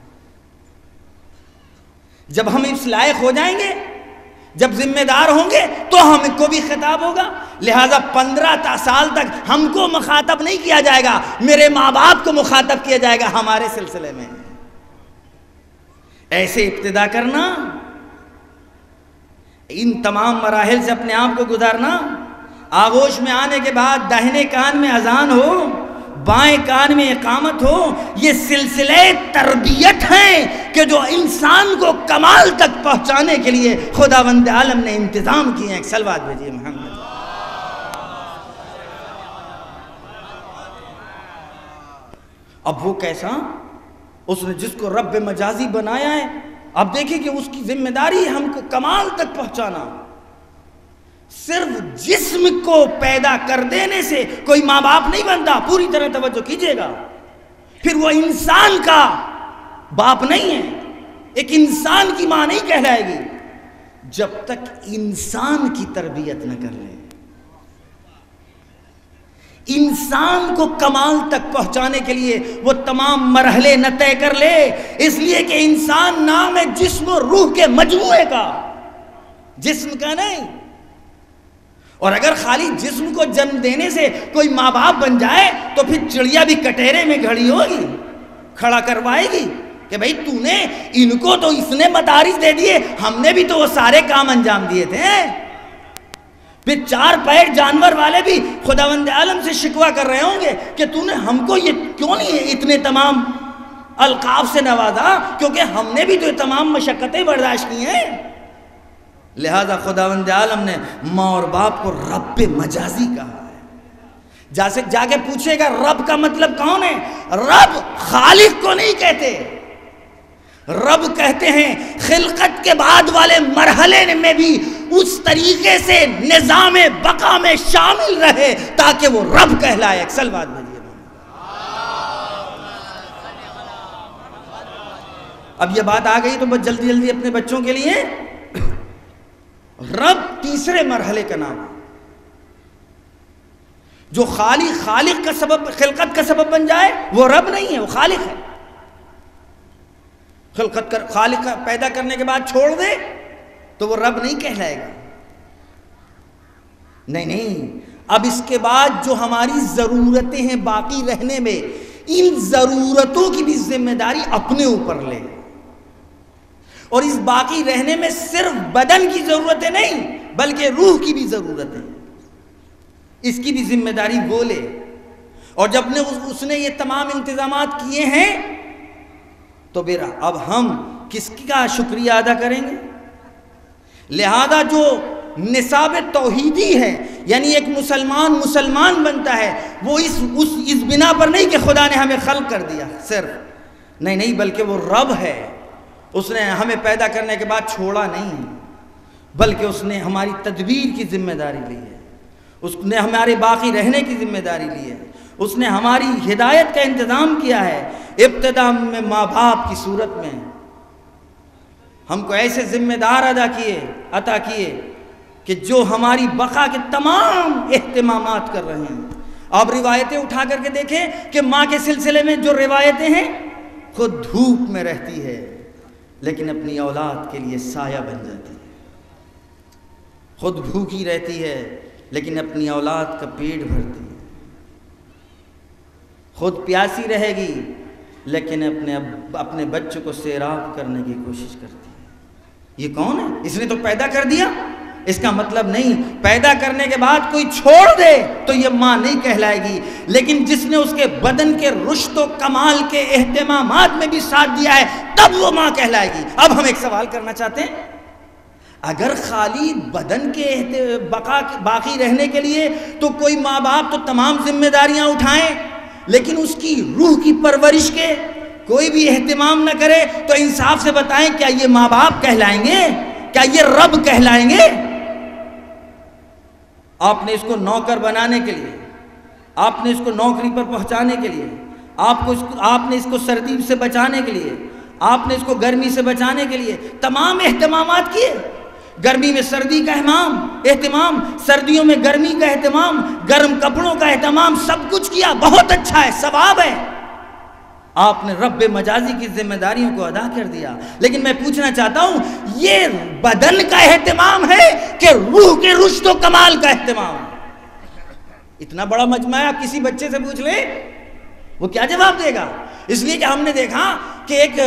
جب ہم اس لائق ہو جائیں گے, جب ذمہ دار ہوں گے تو ہم کو بھی خطاب ہوگا. لہٰذا پندرہ سال تک ہم کو مخاطب نہیں کیا جائے گا, میرے ماں باپ کو مخاطب کیا جائے گا ہمارے سلسلے میں. ایسے ابتدا کرنا, ان تمام مراحل سے اپنے آپ کو گزارنا, آغوش میں آنے کے بعد داہنے کان میں اذان ہو, بائیں کان میں اقامت ہو، یہ سلسلے تربیت ہیں کہ جو انسان کو کمال تک پہنچانے کے لیے خداوند عالم نے انتظام کیے ہیں۔ ایک صلوات بھیجیے محمد۔ اب وہ کیسا؟ اس نے جس کو رب مجازی بنایا ہے، اب دیکھیں کہ اس کی ذمہ داری ہے ہم کو کمال تک پہنچانا۔ صرف جسم کو پیدا کر دینے سے کوئی ماں باپ نہیں بنتا، پوری طرح توجہ کیجئے گا۔ پھر وہ انسان کا باپ نہیں ہے، ایک انسان کی ماں نہیں کہلائے گی جب تک انسان کی تربیت نہ کر لے، انسان کو کمال تک پہنچانے کے لیے وہ تمام مرحلے نہ طے کر لے۔ اس لیے کہ انسان نام ہے جسم و روح کے مجموعے کا، جسم کا نہیں۔ اور اگر خالی جسم کو جنم دینے سے کوئی ماں باپ بن جائے تو پھر چڑیا بھی کٹہرے میں گھڑی ہوگی، کھڑا کروائے گی کہ بھئی تو نے ان کو تو اس نے مدارس دے دیے، ہم نے بھی تو وہ سارے کام انجام دیے تھے۔ پھر چار پیر جانور والے بھی خداوند عالم سے شکوہ کر رہے ہوں گے کہ تو نے ہم کو یہ کیوں نہیں اتنے تمام القاب سے نوازا، کیونکہ ہم نے بھی تو یہ تمام مشقتیں برداشت کی ہیں۔ لہذا خداوند عالم نے ماں اور باپ کو رب مجازی کہا ہے۔ جا سے جا کے پوچھے گا رب کا مطلب کون ہے؟ رب خالق کو نہیں کہتے، رب کہتے ہیں خلقت کے بعد والے مرحلے میں بھی اس طریقے سے نظام بقا میں شامل رہے تاکہ وہ رب کہلائے۔ ایک صلوات بھیجیے۔ اب یہ بات آ گئی تو بس جلدی جلدی اپنے بچوں کے لیے، رب تیسرے مرحلے کا نام ہے۔ جو خالی خالق کا سبب، خلقت کا سبب بن جائے وہ رب نہیں ہے، وہ خالق ہے۔ خلقت کر خالق کا پیدا کرنے کے بعد چھوڑ دے تو وہ رب نہیں کہلائے گا۔ نہیں نہیں، اب اس کے بعد جو ہماری ضرورتیں ہیں باقی رہنے میں، ان ضرورتوں کی بھی ذمہ داری اپنے اوپر لے، اور اس باقی رہنے میں صرف بدن کی ضرورتیں نہیں بلکہ روح کی بھی ضرورتیں، اس کی بھی ذمہ داری وہ لے۔ اور جب نے اس نے یہ تمام انتظامات کیے ہیں تو پھر اب ہم کس کا شکریہ ادا کریں گے؟ لہذا جو نصاب توحیدی ہے، یعنی ایک مسلمان مسلمان بنتا ہے، وہ اس اس اس بنا پر نہیں کہ خدا نے ہمیں خلق کر دیا صرف، نہیں نہیں، بلکہ وہ رب ہے، اس نے ہمیں پیدا کرنے کے بعد چھوڑا نہیں، بلکہ اس نے ہماری تدبیر کی ذمہ داری لی ہے، اس نے ہمارے باقی رہنے کی ذمہ داری لی ہے، اس نے ہماری ہدایت کا انتظام کیا ہے۔ ابتدا میں ماں باپ کی صورت میں ہم کو ایسے ذمہ دار ادا کیے عطا کیے کہ جو ہماری بقا کے تمام اہتمامات کر رہے ہیں۔ آپ روایتیں اٹھا کر کے دیکھیں کہ ماں کے سلسلے میں جو روایتیں ہیں، خود دھوپ میں رہتی ہے لیکن اپنی اولاد کے لیے سایہ بن جاتی ہے، خود بھوکی رہتی ہے لیکن اپنی اولاد کا پیٹ بھرتی ہے، خود پیاسی رہے گی لیکن اپنے اپنے بچوں کو سیراب کرنے کی کوشش کرتی ہے۔ یہ کون ہے؟ اس نے تو پیدا کر دیا۔ اس کا مطلب نہیں پیدا کرنے کے بعد کوئی چھوڑ دے تو یہ ماں نہیں کہلائے گی، لیکن جس نے اس کے بدن کے رشد و کمال کے اہتمامات میں بھی ساتھ دیا ہے تب وہ ماں کہلائے گی۔ اب ہم ایک سوال کرنا چاہتے ہیں، اگر خالی بدن کے بقا باقی رہنے کے لیے تو کوئی ماں باپ تو تمام ذمہ داریاں اٹھائیں لیکن اس کی روح کی پرورش کے کوئی بھی اہتمام نہ کرے تو انصاف سے بتائیں کیا یہ ماں باپ کہلائیں گے؟ کیا یہ رب کہلائیں گے؟ آپ نے اس کو نوکر بنانے کے لیے، آپ نے اس کو نوکری پر پہنچانے کے لیے، آپ کو اس کو آپ نے اس کو سردی سے بچانے کے لیے، آپ نے اس کو گرمی سے بچانے کے لیے تمام اہتمامات کیے۔ گرمی میں سردی کا اہتمام اہتمام سردیوں میں گرمی کا اہتمام، گرم کپڑوں کا اہتمام، سب کچھ کیا، بہت اچھا ہے، ثواب ہے۔ آپ نے رب مجازی کی ذمہ داریوں کو ادا کر دیا، لیکن میں پوچھنا چاہتا ہوں یہ بدن کا اہتمام ہے کہ روح کے رشد و کمال کا اہتمام؟ اتنا بڑا مجمع ہے، آپ کسی بچے سے پوچھ لیں وہ کیا جواب دے گا؟ اس لیے کہ ہم نے دیکھا کہ ایک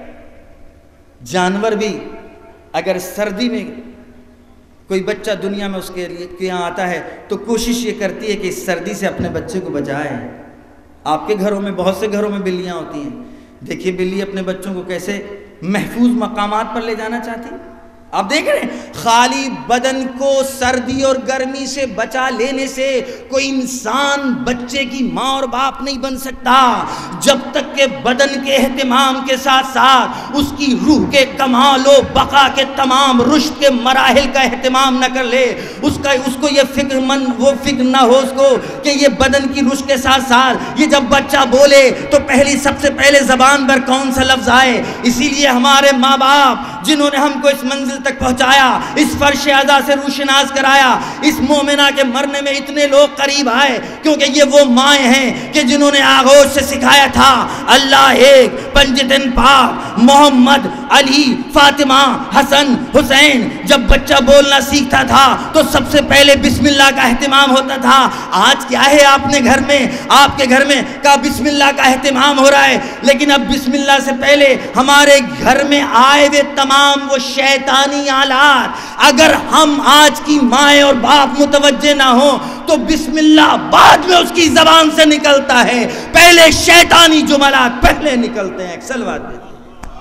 جانور بھی اگر سردی میں کوئی بچہ دنیا میں اس کے لیے یہاں آتا ہے تو کوشش یہ کرتی ہے کہ اس سردی سے اپنے بچے کو بچائے۔ آپ کے گھروں میں بہت سے گھروں میں بلیاں ہوتی ہیں، دیکھیے بلی اپنے بچوں کو کیسے محفوظ مقامات پر لے جانا چاہتی ہے۔ آپ دیکھ رہے ہیں خالی بدن کو سردی اور گرمی سے بچا لینے سے کوئی انسان بچے کی ماں اور باپ نہیں بن سکتا جب تک کہ بدن کے اہتمام کے ساتھ ساتھ اس کی روح کے کمال و بقا کے تمام رشد کے مراحل کا اہتمام نہ کر لے۔ اس کا اس کو یہ فکر مند وہ فکر نہ ہو اس کو کہ یہ بدن کی رشد کے ساتھ ساتھ یہ جب بچہ بولے تو پہلی سب سے پہلے زبان پر کون سا لفظ آئے۔ اسی لیے ہمارے ماں باپ جنہوں نے ہم کو اس منزل تک پہنچایا، اس فرش اعضاء سے روشناس کرایا، اس مومنہ کے مرنے میں اتنے لوگ قریب آئے کیونکہ یہ وہ مائیں ہیں کہ جنہوں نے آغوش سے سکھایا تھا اللہ ایک، پنجتن پاک، محمد، علی، فاطمہ، حسن، حسین۔ جب بچہ بولنا سیکھتا تھا تو سب سے پہلے بسم اللہ کا اہتمام ہوتا تھا۔ آج کیا ہے آپ نے گھر میں آپ کے گھر میں کا بسم اللہ کا اہتمام ہو رہا ہے، لیکن اب بسم اللہ سے پہلے ہمارے گھر میں آئے ہوئے تمام وہ شیطانی آلات اگر ہم آج کی مائیں اور باپ متوجہ نہ ہوں تو بسم اللہ بعد میں اس کی زبان سے نکلتا ہے، پہلے شیطانی جملات پہلے نکلتے ہیں۔ ایک سلوات دے دیں۔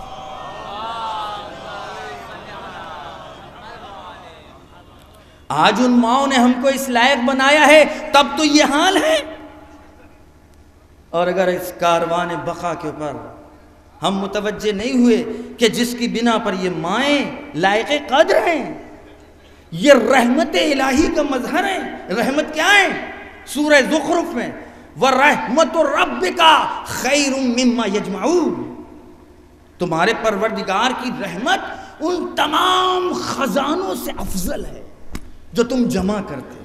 آج ان ماؤں نے ہم کو اس لائق بنایا ہے تب تو یہ حال ہے، اور اگر اس کاروان بقا کے اوپر ہم متوجہ نہیں ہوئے کہ جس کی بنا پر یہ مائیں لائق قدر ہیں، یہ رحمت الہی کا مظہر ہے۔ رحمت کیا ہے؟ سورہ زخرف میں وَرَحْمَتُ رَبِّكَ خَيْرٌ مِّمَّا يَجْمَعُونَ، تمہارے پروردگار کی رحمت ان تمام خزانوں سے افضل ہے جو تم جمع کرتے ہو۔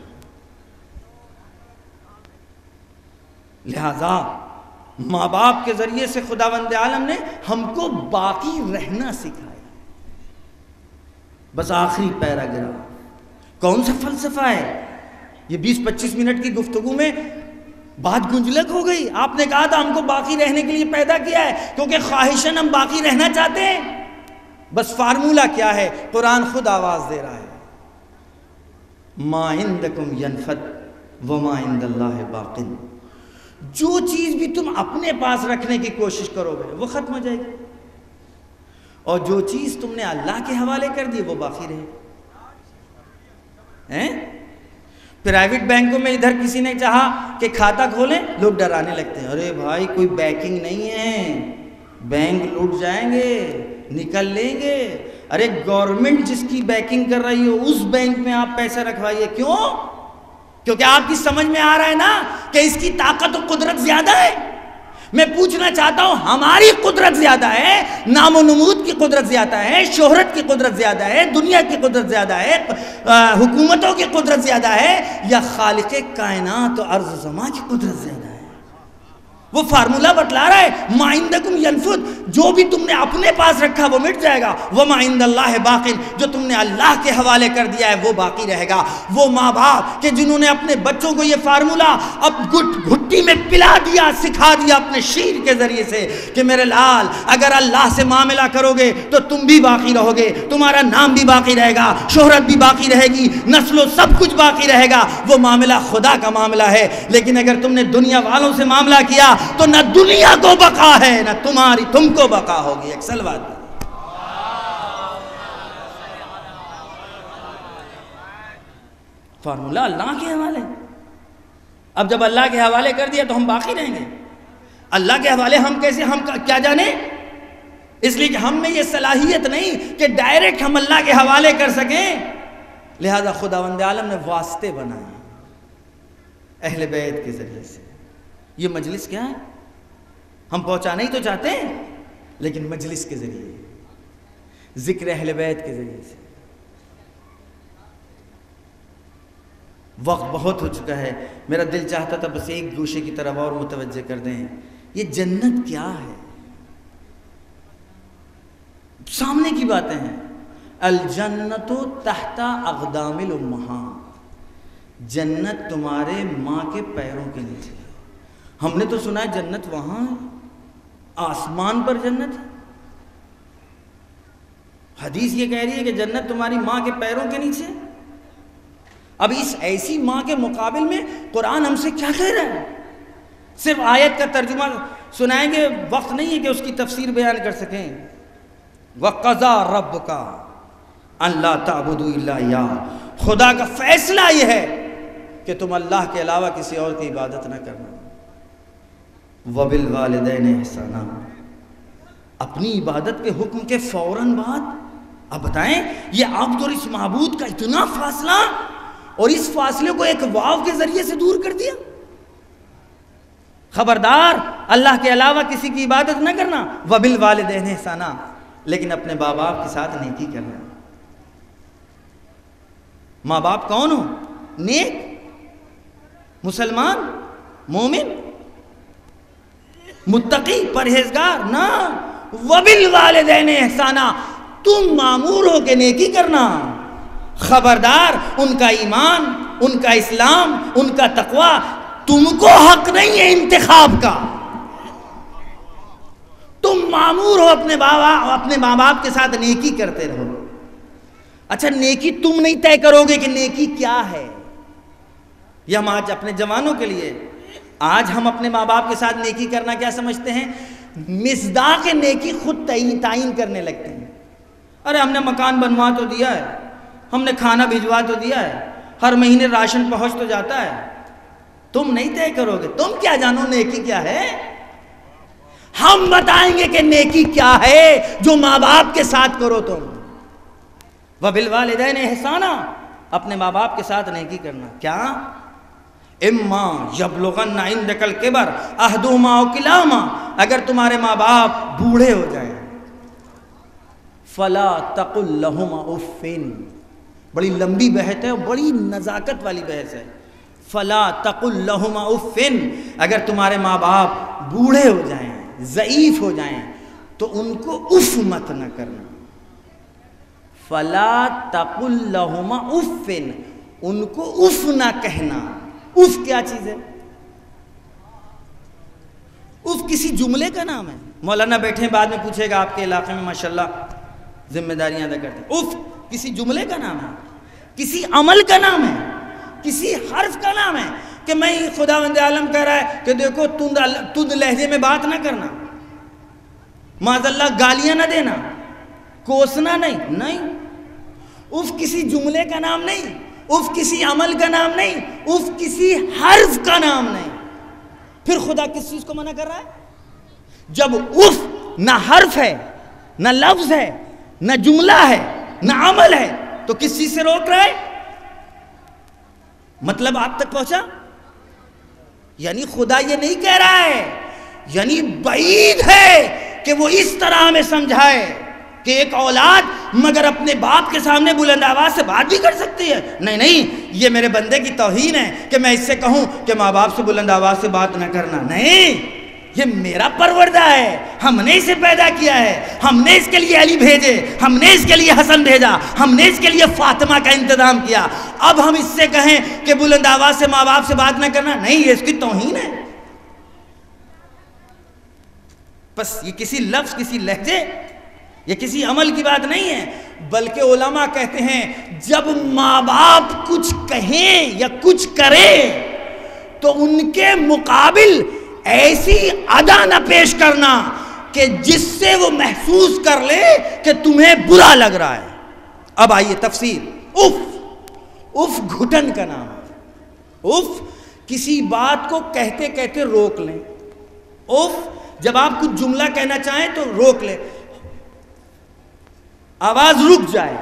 لہذا ماں باپ کے ذریعے سے خداوند عالم نے ہم کو باقی رہنا سکھایا۔ بس آخری پیراگراف کون سا فلسفہ ہے؟ یہ بیس پچیس منٹ کی گفتگو میں بات گنجلک ہو گئی۔ آپ نے کہا تھا ہم کو باقی رہنے کے لیے پیدا کیا ہے کیونکہ خواہشاً ہم باقی رہنا چاہتے ہیں۔ بس فارمولہ کیا ہے؟ قرآن خود آواز دے رہا ہے، ما عندکم ینفد وما عند اللہ باق، جو چیز بھی تم اپنے پاس رکھنے کی کوشش کرو گے وہ ختم ہو جائے گی، اور جو چیز تم نے اللہ کے حوالے کر دی وہ باقی رہے گی۔ پرائیویٹ بینکوں میں ادھر کسی نے چاہا کہ کھاتا کھولیں، لوگ ڈرانے لگتے ہیں، ارے بھائی کوئی بیکنگ نہیں ہے، بینک لوٹ جائیں گے، نکل لیں گے۔ ارے گورنمنٹ جس کی بیکنگ کر رہی ہو اس بینک میں آپ پیسہ رکھوائیے۔ کیوں؟ کیونکہ آپ کی سمجھ میں آ رہا ہے نا کہ اس کی طاقت و قدرت زیادہ ہے۔ میں پوچھنا چاہتا ہوں ہماری قدرت زیادہ ہے، نام و نمود کی قدرت زیادہ ہے، شہرت کی قدرت زیادہ ہے، دنیا کی قدرت زیادہ ہے، حکومتوں کی قدرت زیادہ ہے، یا خالق کائنات و ارض و زمان کی قدرت زیادہ ہے؟ وہ فارمولہ بتلا رہا ہے ما عندکم ینفد، جو بھی تم نے اپنے پاس رکھا وہ مٹ جائے گا، وما عند اللہ باق، جو تم نے اللہ کے حوالے کر دیا ہے وہ باقی رہے گا۔ وہ ماں باپ کہ جنہوں نے اپنے بچوں کو یہ فارمولہ اب گھٹی میں پلا دیا، سکھا دیا اپنے شیر کے ذریعے سے کہ میرے لال اگر اللہ سے معاملہ کرو گے تو تم بھی باقی رہو گے، تمہارا نام بھی باقی رہے گا، شہرت بھی باقی رہے گی، نسل و سب کچھ باقی رہے گا۔ وہ معاملہ خدا کا معاملہ ہے، لیکن اگر تم نے دنیا والوں سے معاملہ کیا تو نہ دنیا کو بقا ہے نہ تمہاری تم کو بقا ہوگی۔ ایک سلوات دی۔ فارمولہ اللہ کے حوالے۔ اب جب اللہ کے حوالے کر دیا تو ہم باقی رہیں گے۔ اللہ کے حوالے ہم کیسے، ہم کیا جانے؟ اس لیے کہ ہم میں یہ صلاحیت نہیں کہ ڈائریکٹ ہم اللہ کے حوالے کر سکیں، لہذا خداوند عالم نے واسطے بنائے اہل بیت کے ذریعے سے۔ یہ مجلس کیا ہے؟ ہم پہنچانا ہی تو چاہتے ہیں، لیکن مجلس کے ذریعے، ذکر اہل بیت کے ذریعے سے۔ وقت بہت ہو چکا ہے، میرا دل چاہتا تھا بس ایک گوشے کی طرف اور متوجہ کر دیں۔ یہ جنت کیا ہے؟ سامنے کی باتیں ہیں۔ الجنت تحت اقدام الامہات، جنت تمہارے ماں کے پیروں کے نیچے ہے۔ ہم نے تو سنا ہے جنت وہاں ہے، آسمان پر جنت ہے۔ حدیث یہ کہہ رہی ہے کہ جنت تمہاری ماں کے پیروں کے نیچے ہے۔ اب اس ایسی ماں کے مقابل میں قرآن ہم سے کیا کہہ رہا ہے؟ صرف آیت کا ترجمہ سنائیں گے، وقت نہیں ہے کہ اس کی تفسیر بیان کر سکیں۔ وَقَضَى رَبُّكَ أَلَّا تَعْبُدُوا إِلَّا إِيَّاهُ، خدا کا فیصلہ یہ ہے کہ تم اللہ کے علاوہ کسی اور کی عبادت نہ کرنا۔ وَبِالْوَالِدَيْنِ إِحْسَانًا، اپنی عبادت کے حکم کے فوراً بعد اب بتائیں یہ عبد اور اس معبود کا اتنا فاصلہ، اور اس فاصلے کو ایک واو کے ذریعے سے دور کر دیا۔ خبردار اللہ کے علاوہ کسی کی عبادت نہ کرنا، وَبِالْوَالِدَيْنِ إِحْسَانًا، لیکن اپنے ماں باپ کے ساتھ نیکی کرنا۔ ماں باپ کون ہو؟ نیک، مسلمان، مومن، متقی، پرہیزگار؟ نہ، وَبِالْوَالِدَيْنِ إِحْسَانًا، تم معمور ہو کہ نیکی کرنا۔ خبردار ان کا ایمان، ان کا اسلام، ان کا تقوی، تم کو حق نہیں ہے انتخاب کا، تم معمور ہو اپنے بابا اپنے ماں باپ کے ساتھ نیکی کرتے رہو۔ اچھا نیکی تم نہیں طے کرو گے کہ نیکی کیا ہے؟ یہ ہم آج اپنے جوانوں کے لیے، آج ہم اپنے ماں باپ کے ساتھ نیکی کرنا کیا سمجھتے ہیں؟ مصداق نیکی خود تعین تعین کرنے لگتے ہیں۔ ارے ہم نے مکان بنوا تو دیا ہے، ہم نے کھانا بھجوا تو دیا ہے، ہر مہینے راشن پہنچ تو جاتا ہے، تم نہیں طے کرو گے، تم کیا جانو نیکی کیا ہے؟ ہم بتائیں گے کہ نیکی کیا ہے جو ماں باپ کے ساتھ کرو تم۔ وَبِالْوَالِدَيْنِ إِحْسَانًا، اپنے ماں باپ کے ساتھ نیکی کرنا۔ کیا؟ اِمَّا يَبْلُغَنَّ عِندَكَ الْكِبَرَ أَحَدُهُمَا أَوْ كِلَاهُمَا، اگر تمہارے ماں باپ بوڑھے ہو جائیں، فَلَا تَقُلْ لَهُمَا أُفٍّ، بڑی لمبی بحث ہے اور بڑی نزاکت والی بحث ہے۔ فَلَا تَقُلْ لَهُمَا أُفٍّ، اگر تمہارے ماں باپ بوڑھے ہو جائیں، ضعیف ہو جائیں، تو ان کو اف مت نہ کرنا۔ فَلَا تَقُلْ لَهُمَا أُفٍّ، ان کو اف نہ کہنا۔ اف کیا چیز ہے؟ اف کسی جملے کا نام ہے؟ مولانا بیٹھے ہیں، بعد میں پوچھے گا آپ کے علاقے میں ماشاءاللہ ذمہ داریاں ادا کرتے ہیں۔ اف کسی جملے کا نام ہے، کسی عمل کا نام ہے، کسی حرف کا نام ہے کہ میں خداوند عالم کہہ رہا ہے کہ دیکھو تند تند لہجے میں بات نہ کرنا، معاذ اللہ گالیاں نہ دینا، کوسنا نہیں، نہیں۔ اف کسی جملے کا نام نہیں، اف کسی عمل کا نام نہیں، اف کسی حرف کا نام نہیں۔ پھر خدا کس چیز کو منع کر رہا ہے؟ جب اف نہ حرف ہے، نہ لفظ ہے، نہ جملہ ہے، نہ عمل ہے، تو کس چیز سے روک رہا ہے؟ مطلب آپ تک پہنچا؟ یعنی خدا یہ نہیں کہہ رہا ہے، یعنی بعید ہے کہ وہ اس طرح ہمیں سمجھائے کہ ایک اولاد مگر اپنے باپ کے سامنے بلند آواز سے بات بھی کر سکتی ہے۔ نہیں نہیں، یہ میرے بندے کی توہین ہے کہ میں اس سے کہوں کہ ماں باپ سے بلند آواز سے بات نہ کرنا۔ نہیں، یہ میرا پروردہ ہے، ہم نے اسے پیدا کیا ہے، ہم نے اس کے لیے علی بھیجے، ہم نے اس کے لیے حسن بھیجا، ہم نے اس کے لیے فاطمہ کا انتظام کیا، اب ہم اس سے کہیں کہ بلند آواز سے ماں باپ سے بات نہ کرنا، نہیں، یہ اس کی توہین ہے۔ بس یہ کسی لفظ، کسی لہجے، یہ کسی عمل کی بات نہیں ہے، بلکہ علماء کہتے ہیں جب ماں باپ کچھ کہیں یا کچھ کرے تو ان کے مقابل ایسی ادا نہ پیش کرنا کہ جس سے وہ محسوس کر لے کہ تمہیں برا لگ رہا ہے۔ اب آئیے تفسیر۔ اف، اف گھٹن کا نام ہے۔ اف کسی بات کو کہتے کہتے روک لیں۔ اف جب آپ کچھ جملہ کہنا چاہیں تو روک لیں، آواز رک جائے،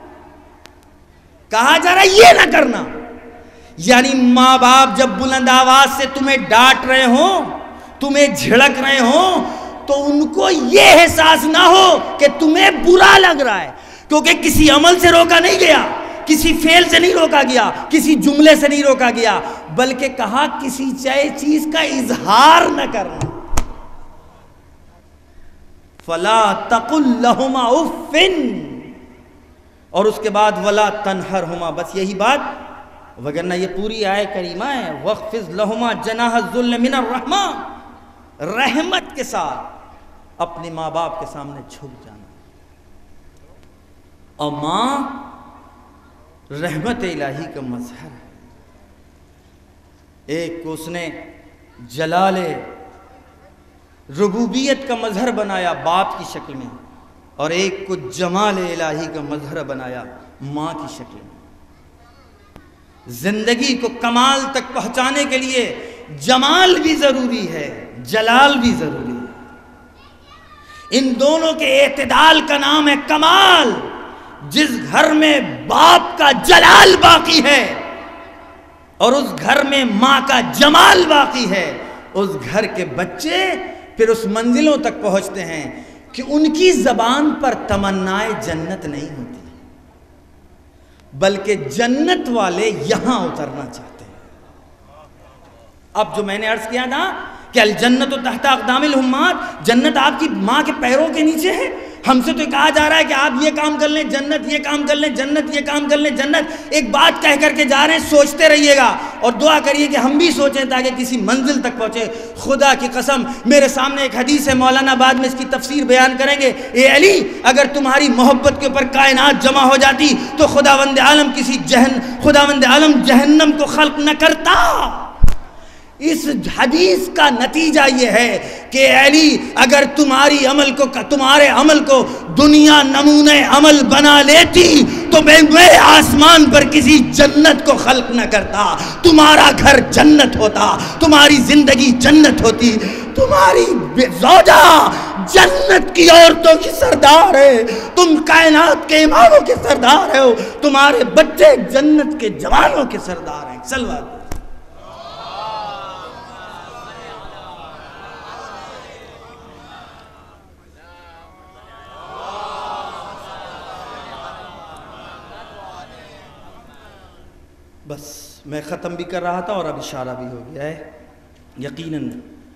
کہا جا رہا ہے یہ نہ کرنا۔ یعنی ماں باپ جب بلند آواز سے تمہیں ڈانٹ رہے ہوں، تمہیں جھڑک رہے ہوں، تو ان کو یہ احساس نہ ہو کہ تمہیں برا لگ رہا ہے، کیونکہ کسی عمل سے روکا نہیں گیا، کسی فعل سے نہیں روکا گیا، کسی جملے سے نہیں روکا گیا، بلکہ کہا کسی چیز کا اظہار نہ کرنا۔ فَلَا تَقُلْ لَهُمَا أُفٍّ، اور اس کے بعد وَلَا تَنْهَرْهُمَا، بس یہی بات، وگرنہ یہ پوری آیت کریمہ ہے۔ وَاخْفِضْ لَهُمَا جَنَاحَ الذُّلِّ مِنَ الرَّحْمَةِ، رحمت کے ساتھ اپنے ماں باپ کے سامنے جھک جانا۔ اور ماں رحمت الہی کا مظہر ہے۔ ایک کو اس نے جلال ربوبیت کا مظہر بنایا باپ کی شکل میں، اور ایک کو جمال الہی کا مظہر بنایا ماں کی شکل میں۔ زندگی کو کمال تک پہنچانے کے لیے جمال بھی ضروری ہے، جلال بھی ضروری ہے۔ ان دونوں کے اعتدال کا نام ہے کمال۔ جس گھر میں باپ کا جلال باقی ہے اور اس گھر میں ماں کا جمال باقی ہے، اس گھر کے بچے پھر اس منزلوں تک پہنچتے ہیں کہ ان کی زبان پر تمنائے جنت نہیں ہوتی، بلکہ جنت والے یہاں اترنا چاہتے ہیں۔ اب جو میں نے عرض کیا تھا کہ الجنت تحت اقدام الامہات، جنت آپ کی ماں کے پیروں کے نیچے ہے۔ ہم سے تو کہا جا رہا ہے کہ آپ یہ کام کر لیں جنت، یہ کام کر لیں جنت، یہ کام کر لیں جنت۔ ایک بات کہہ کر کے جا رہے ہیں، سوچتے رہیے گا اور دعا کریے کہ ہم بھی سوچیں تاکہ کسی منزل تک پہنچے۔ خدا کی قسم میرے سامنے ایک حدیث ہے، مولانا بعد میں اس کی تفسیر بیان کریں گے۔ اے علی، اگر تمہاری محبت کے اوپر کائنات جمع ہو جاتی تو خداوند عالم کسی جہن خداوند عالم جہنم کو خلق نہ کرتا۔ اس حدیث کا نتیجہ یہ ہے کہ علی، اگر تمہاری عمل کو تمہارے عمل کو دنیا نمونہ عمل بنا لیتی تو میں میں آسمان پر کسی جنت کو خلق نہ کرتا۔ تمہارا گھر جنت ہوتا، تمہاری زندگی جنت ہوتی، تمہاری زوجہ جنت کی عورتوں کی سردار ہے، تم کائنات کے اماموں کے سردار ہو، تمہارے بچے جنت کے جوانوں کے سردار ہیں۔ صلوات۔ بس میں ختم بھی کر رہا تھا اور اب اشارہ بھی ہو گیا ہے یقیناً۔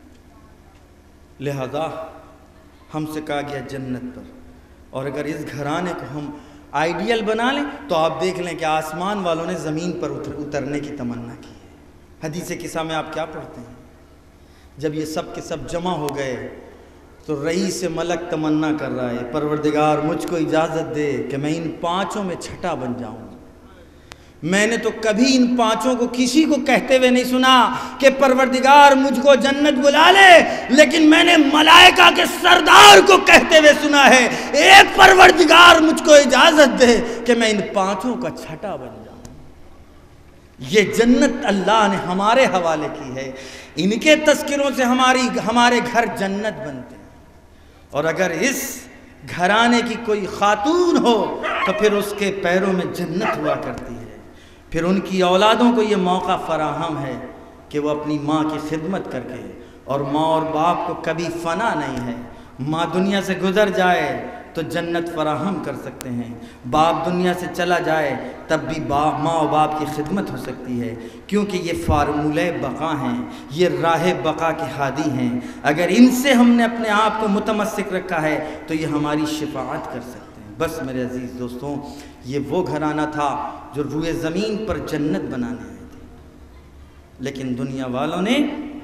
لہذا ہم سے کہا گیا جنت پر، اور اگر اس گھرانے کو ہم آئیڈیل بنا لیں تو آپ دیکھ لیں کہ آسمان والوں نے زمین پر اتر اترنے کی تمنا کی ہے۔ حدیث قصہ میں آپ کیا پڑھتے ہیں؟ جب یہ سب کے سب جمع ہو گئے تو رئیس ملک تمنا کر رہا ہے، پروردگار مجھ کو اجازت دے کہ میں ان پانچوں میں چھٹا بن جاؤں۔ میں نے تو کبھی ان پانچوں کو کسی کو کہتے ہوئے نہیں سنا کہ پروردگار مجھ کو جنت بلا لے، لیکن میں نے ملائکہ کے سردار کو کہتے ہوئے سنا ہے، اے پروردگار مجھ کو اجازت دے کہ میں ان پانچوں کا چھٹا بن جاؤں۔ یہ جنت اللہ نے ہمارے حوالے کی ہے، ان کے تذکروں سے ہماری ہمارے گھر جنت بنتے ہیں۔ اور اگر اس گھرانے کی کوئی خاتون ہو تو پھر اس کے پیروں میں جنت ہوا کرتی ہے۔ پھر ان کی اولادوں کو یہ موقع فراہم ہے کہ وہ اپنی ماں کی خدمت کر کے، اور ماں اور باپ کو کبھی فنا نہیں ہے، ماں دنیا سے گزر جائے تو جنت فراہم کر سکتے ہیں، باپ دنیا سے چلا جائے تب بھی باپ ماں و باپ کی خدمت ہو سکتی ہے، کیونکہ یہ فارمولہ بقا ہیں، یہ راہ بقا کے ہادی ہیں۔ اگر ان سے ہم نے اپنے آپ کو متمسک رکھا ہے تو یہ ہماری شفاعت کر سکتے ہیں۔ بس میرے عزیز دوستوں، یہ وہ گھرانہ تھا جو روئے زمین پر جنت بنانے آئے تھے، لیکن دنیا والوں نے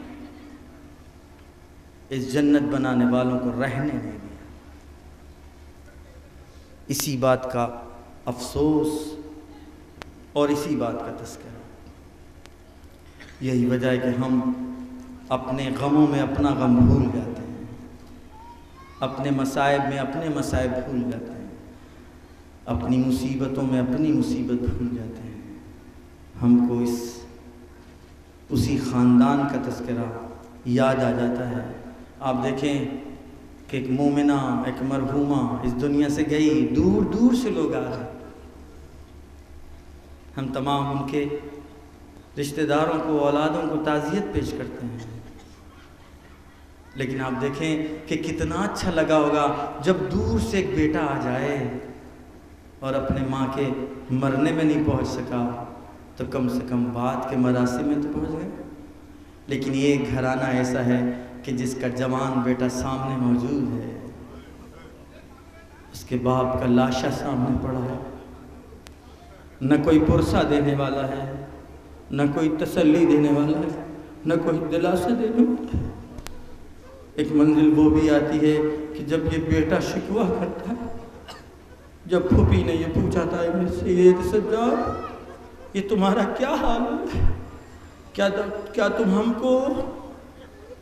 اس جنت بنانے والوں کو رہنے نہیں دیا۔ اسی بات کا افسوس اور اسی بات کا تذکرہ، یہی وجہ ہے کہ ہم اپنے غموں میں اپنا غم بھول جاتے ہیں، اپنے مصائب میں اپنے مصائب بھول جاتے ہیں، اپنی مصیبتوں میں اپنی مصیبت بھول جاتے ہیں۔ ہم کو اس اسی خاندان کا تذکرہ یاد آ جاتا ہے۔ آپ دیکھیں کہ ایک مومنہ، ایک مرحومہ اس دنیا سے گئی، دور دور سے لوگ آ رہے، ہم تمام ان کے رشتہ داروں کو، اولادوں کو تعزیت پیش کرتے ہیں، لیکن آپ دیکھیں کہ کتنا اچھا لگا ہوگا جب دور سے ایک بیٹا آ جائے اور اپنے ماں کے مرنے میں نہیں پہنچ سکا تو کم سے کم بعد کے مراسم میں تو پہنچ گئے۔ لیکن یہ گھرانہ ایسا ہے کہ جس کا جوان بیٹا سامنے موجود ہے، اس کے باپ کا لاشا سامنے پڑا ہے، نہ کوئی پرسہ دینے والا ہے، نہ کوئی تسلی دینے والا ہے، نہ کوئی دلاسا دینے والا ہے۔ ایک منزل وہ بھی آتی ہے کہ جب یہ بیٹا شکوہ کرتا ہے، جب پھوپھی نے یہ پوچھا تھا ابن سید سجاد یہ تمہارا کیا حال ہے، کیا کیا تم ہم کو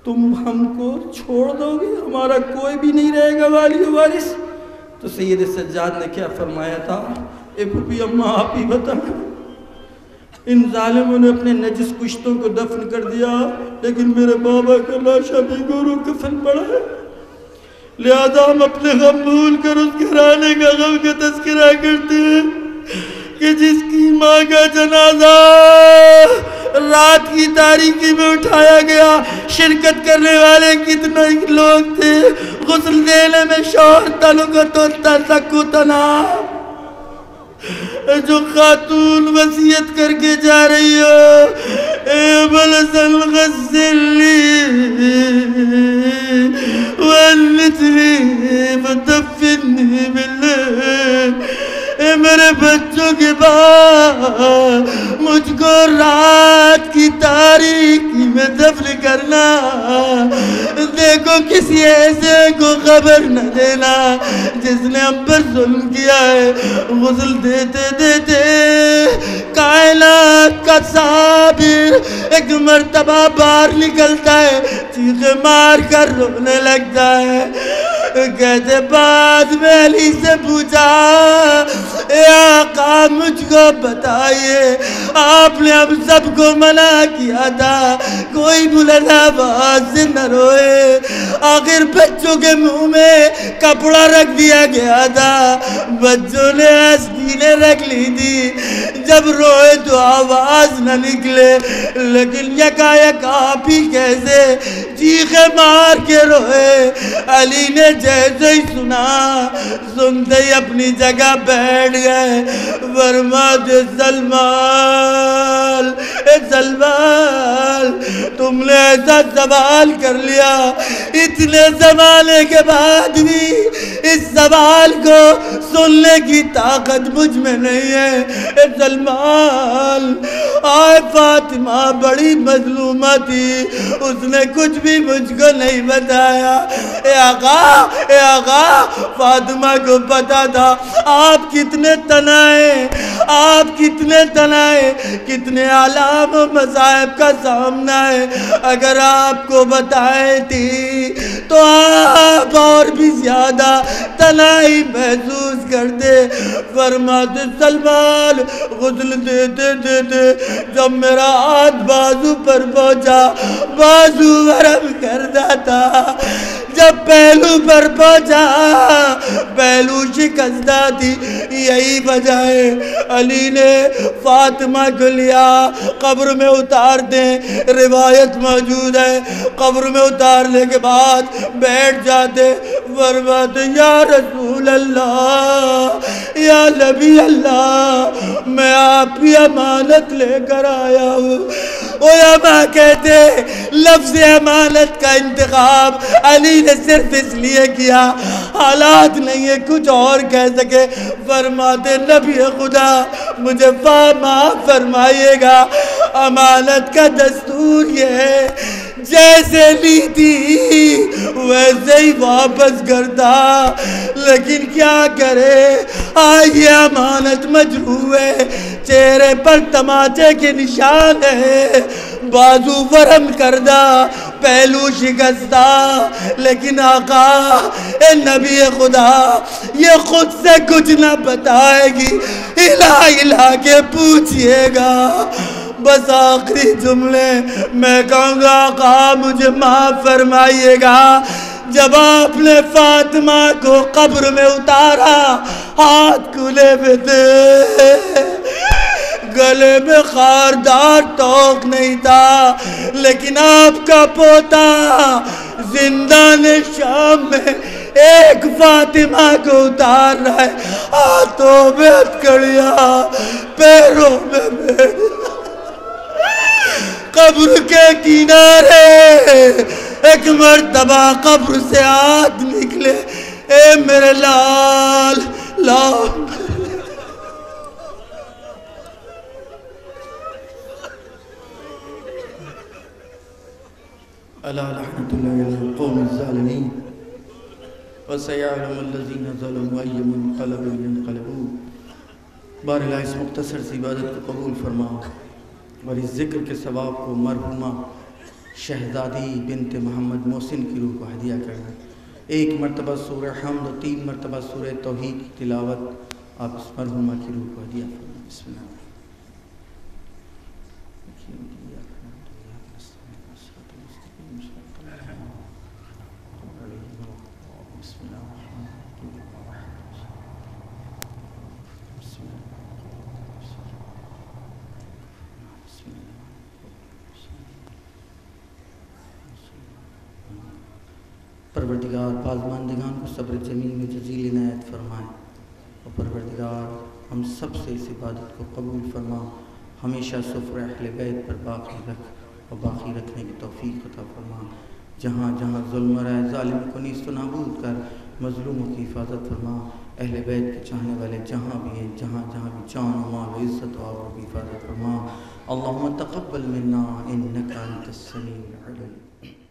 تم ہم کو چھوڑ دو گے، ہمارا کوئی بھی نہیں رہے گا والی و وارث؟ تو سید سجاد نے کیا فرمایا تھا؟ اے پھوپھی اماں آپ ہی بتائیں۔ ان ظالموں نے اپنے نجس کشتوں کو دفن کر دیا، لیکن میرے بابا کا لاشا بھی گورو کفن پڑا ہے، لہذا ہم اپنے غم بھول کر اس گھرانے کا غم کا تذکرہ کرتے ہیں کہ جس کی ماں کا جنازہ رات کی تاریکی میں اٹھایا گیا۔ شرکت کرنے والے کتنے لوگ تھے؟ غسل دینے میں شوہر تعلقت ہوتا سکو تنا، جو خاتون وصیت کر کے جا رہی ہو، اے بلسل غسلی والنتری مدفنی باللیل، اے میرے بچوں کے بعد مجھ کو رات کی تاریکی میں دفن کرنا، دیکھو کسی ایسے کو خبر نہ دینا جس نے ہم پر ظلم کیا ہے۔ غسل دیتے دیتے کائنات کا صابر ایک مرتبہ باہر نکلتا ہے، چیخے مار کر رونے لگتا ہے۔ کہتے بعد میں علی سے پوچھا، اے آقا مجھ کو بتائیے، آپ نے ہم سب کو منع کیا تھا کوئی بلند آواز سے نہ روئے، آخر بچوں کے منہ میں کپڑا رکھ دیا گیا تھا، بچوں نے آستینیں رکھ لی تھی، جب روئے تو آواز نہ نکلے، لیکن یکا یک آپ ہی کیسے چیخے مار کے روئے۔ علی نے جیسے ہی سنا، سنتے ہی اپنی جگہ بیٹھ گئے، فرماتے سلمان، اے سلمان تم نے ایسا سوال کر لیا، اتنے زمانے کے بعد بھی اس سوال کو سننے کی طاقت مجھ میں نہیں ہے۔ اے سلمان، آئے فاطمہ بڑی مظلومہ تھی، اس نے کچھ بھی مجھ کو نہیں بتایا۔ اے آقا، اے آقا فاطمہ کو پتا تھا آپ کتنے تنائے، آپ کتنے تنائے، کتنے علام و مصائب کا سامنا ہے، اگر آپ کو بتائے تھی تو آپ اور بھی زیادہ تنائی محسوس کرتے۔ فرماتے سلمان غسل دیتے دیتے جب میرا ہاتھ بازو پر پہنچا، بازو ورم کرتا تھا، جب پہلو پر پہنچا پہلو شکستہ تھی، یہی وجہ ہے علی نے فاطمہ کو لیا، قبر میں اتار دیں، روایت موجود ہے، قبر میں اتارنے کے بعد بیٹھ جاتے، فرماتے یا رسول اللہ، یا نبی اللہ، میں آپ کی امانت لے کر آیا ہوں۔ علماء کہتے لفظ امانت کا انتخاب علی نے صرف اس لیے کیا، حالات نہیں ہے کچھ اور کہہ سکے۔ فرماتے نبی خدا مجھے معاف فرمائیے گا، امانت کا دستور یہ ہے جیسے لی تھی ویسے ہی واپس کرتا، لیکن کیا کرے آئیے امانت مجروح ہے، چہرے پر تماچے کے نشان ہے، بازو ورم کردہ، پہلو شکستہ، لیکن آقا اے نبی خدا یہ خود سے کچھ نہ بتائے گی، ہلا ہلا کے پوچھئے گا۔ بس آخری جملے میں کہوں گا آقا مجھے معاف فرمائیے گا، جب آپ نے فاطمہ کو قبر میں اتارا ہاتھ کھلے ہوئے تھے، گلے میں خاردار توق نہیں تھا، لیکن آپ کا پوتا زندان شام میں ایک فاطمہ کو اتار رہا ہے، ہاتھوں میں ہتھکڑیاں، پیروں میں بیڑ، قبر کے کنارے ایک مرتبہ قبر سے ہاتھ نکلے، اے میرے لال لال الا لعنت اللہ علی القوم الظالمین وسيعلم الذين ظلموا أي منقلب ينقلبون۔ بارہا اس مختصر سی عبادت کو قبول فرما اور اس ذکر کے ثواب کو مرحومہ شہزادی بنت محمد محسن کی روح کو ہدیہ کرنا ہے۔ ایک مرتبہ سورہ حمد و تین مرتبہ سورہ توحید کی تلاوت آپ اس مرحومہ کی روح کو ہدیہ فرمائیں۔ بسم اللہ۔ پروردگار بازماندگان کو صبر جمیل میں جزیل عنایت فرمائے، اور پروردگار ہم سب سے اس عبادت کو قبول فرما، ہمیشہ سفر اہل بیت پر باقی رکھ اور باقی رکھنے کی توفیق عطا فرما۔ جہاں جہاں ظلم رائے ظالم کو نیست و نابود کر مظلوموں کی حفاظت فرما۔ اہل بیت کے چاہنے والے جہاں بھی ہیں، جہاں جہاں بھی جان و مال و عزت و آبرو کی حفاظت فرما۔ اللہم تقبل منا انکا انت السمیع العلیم۔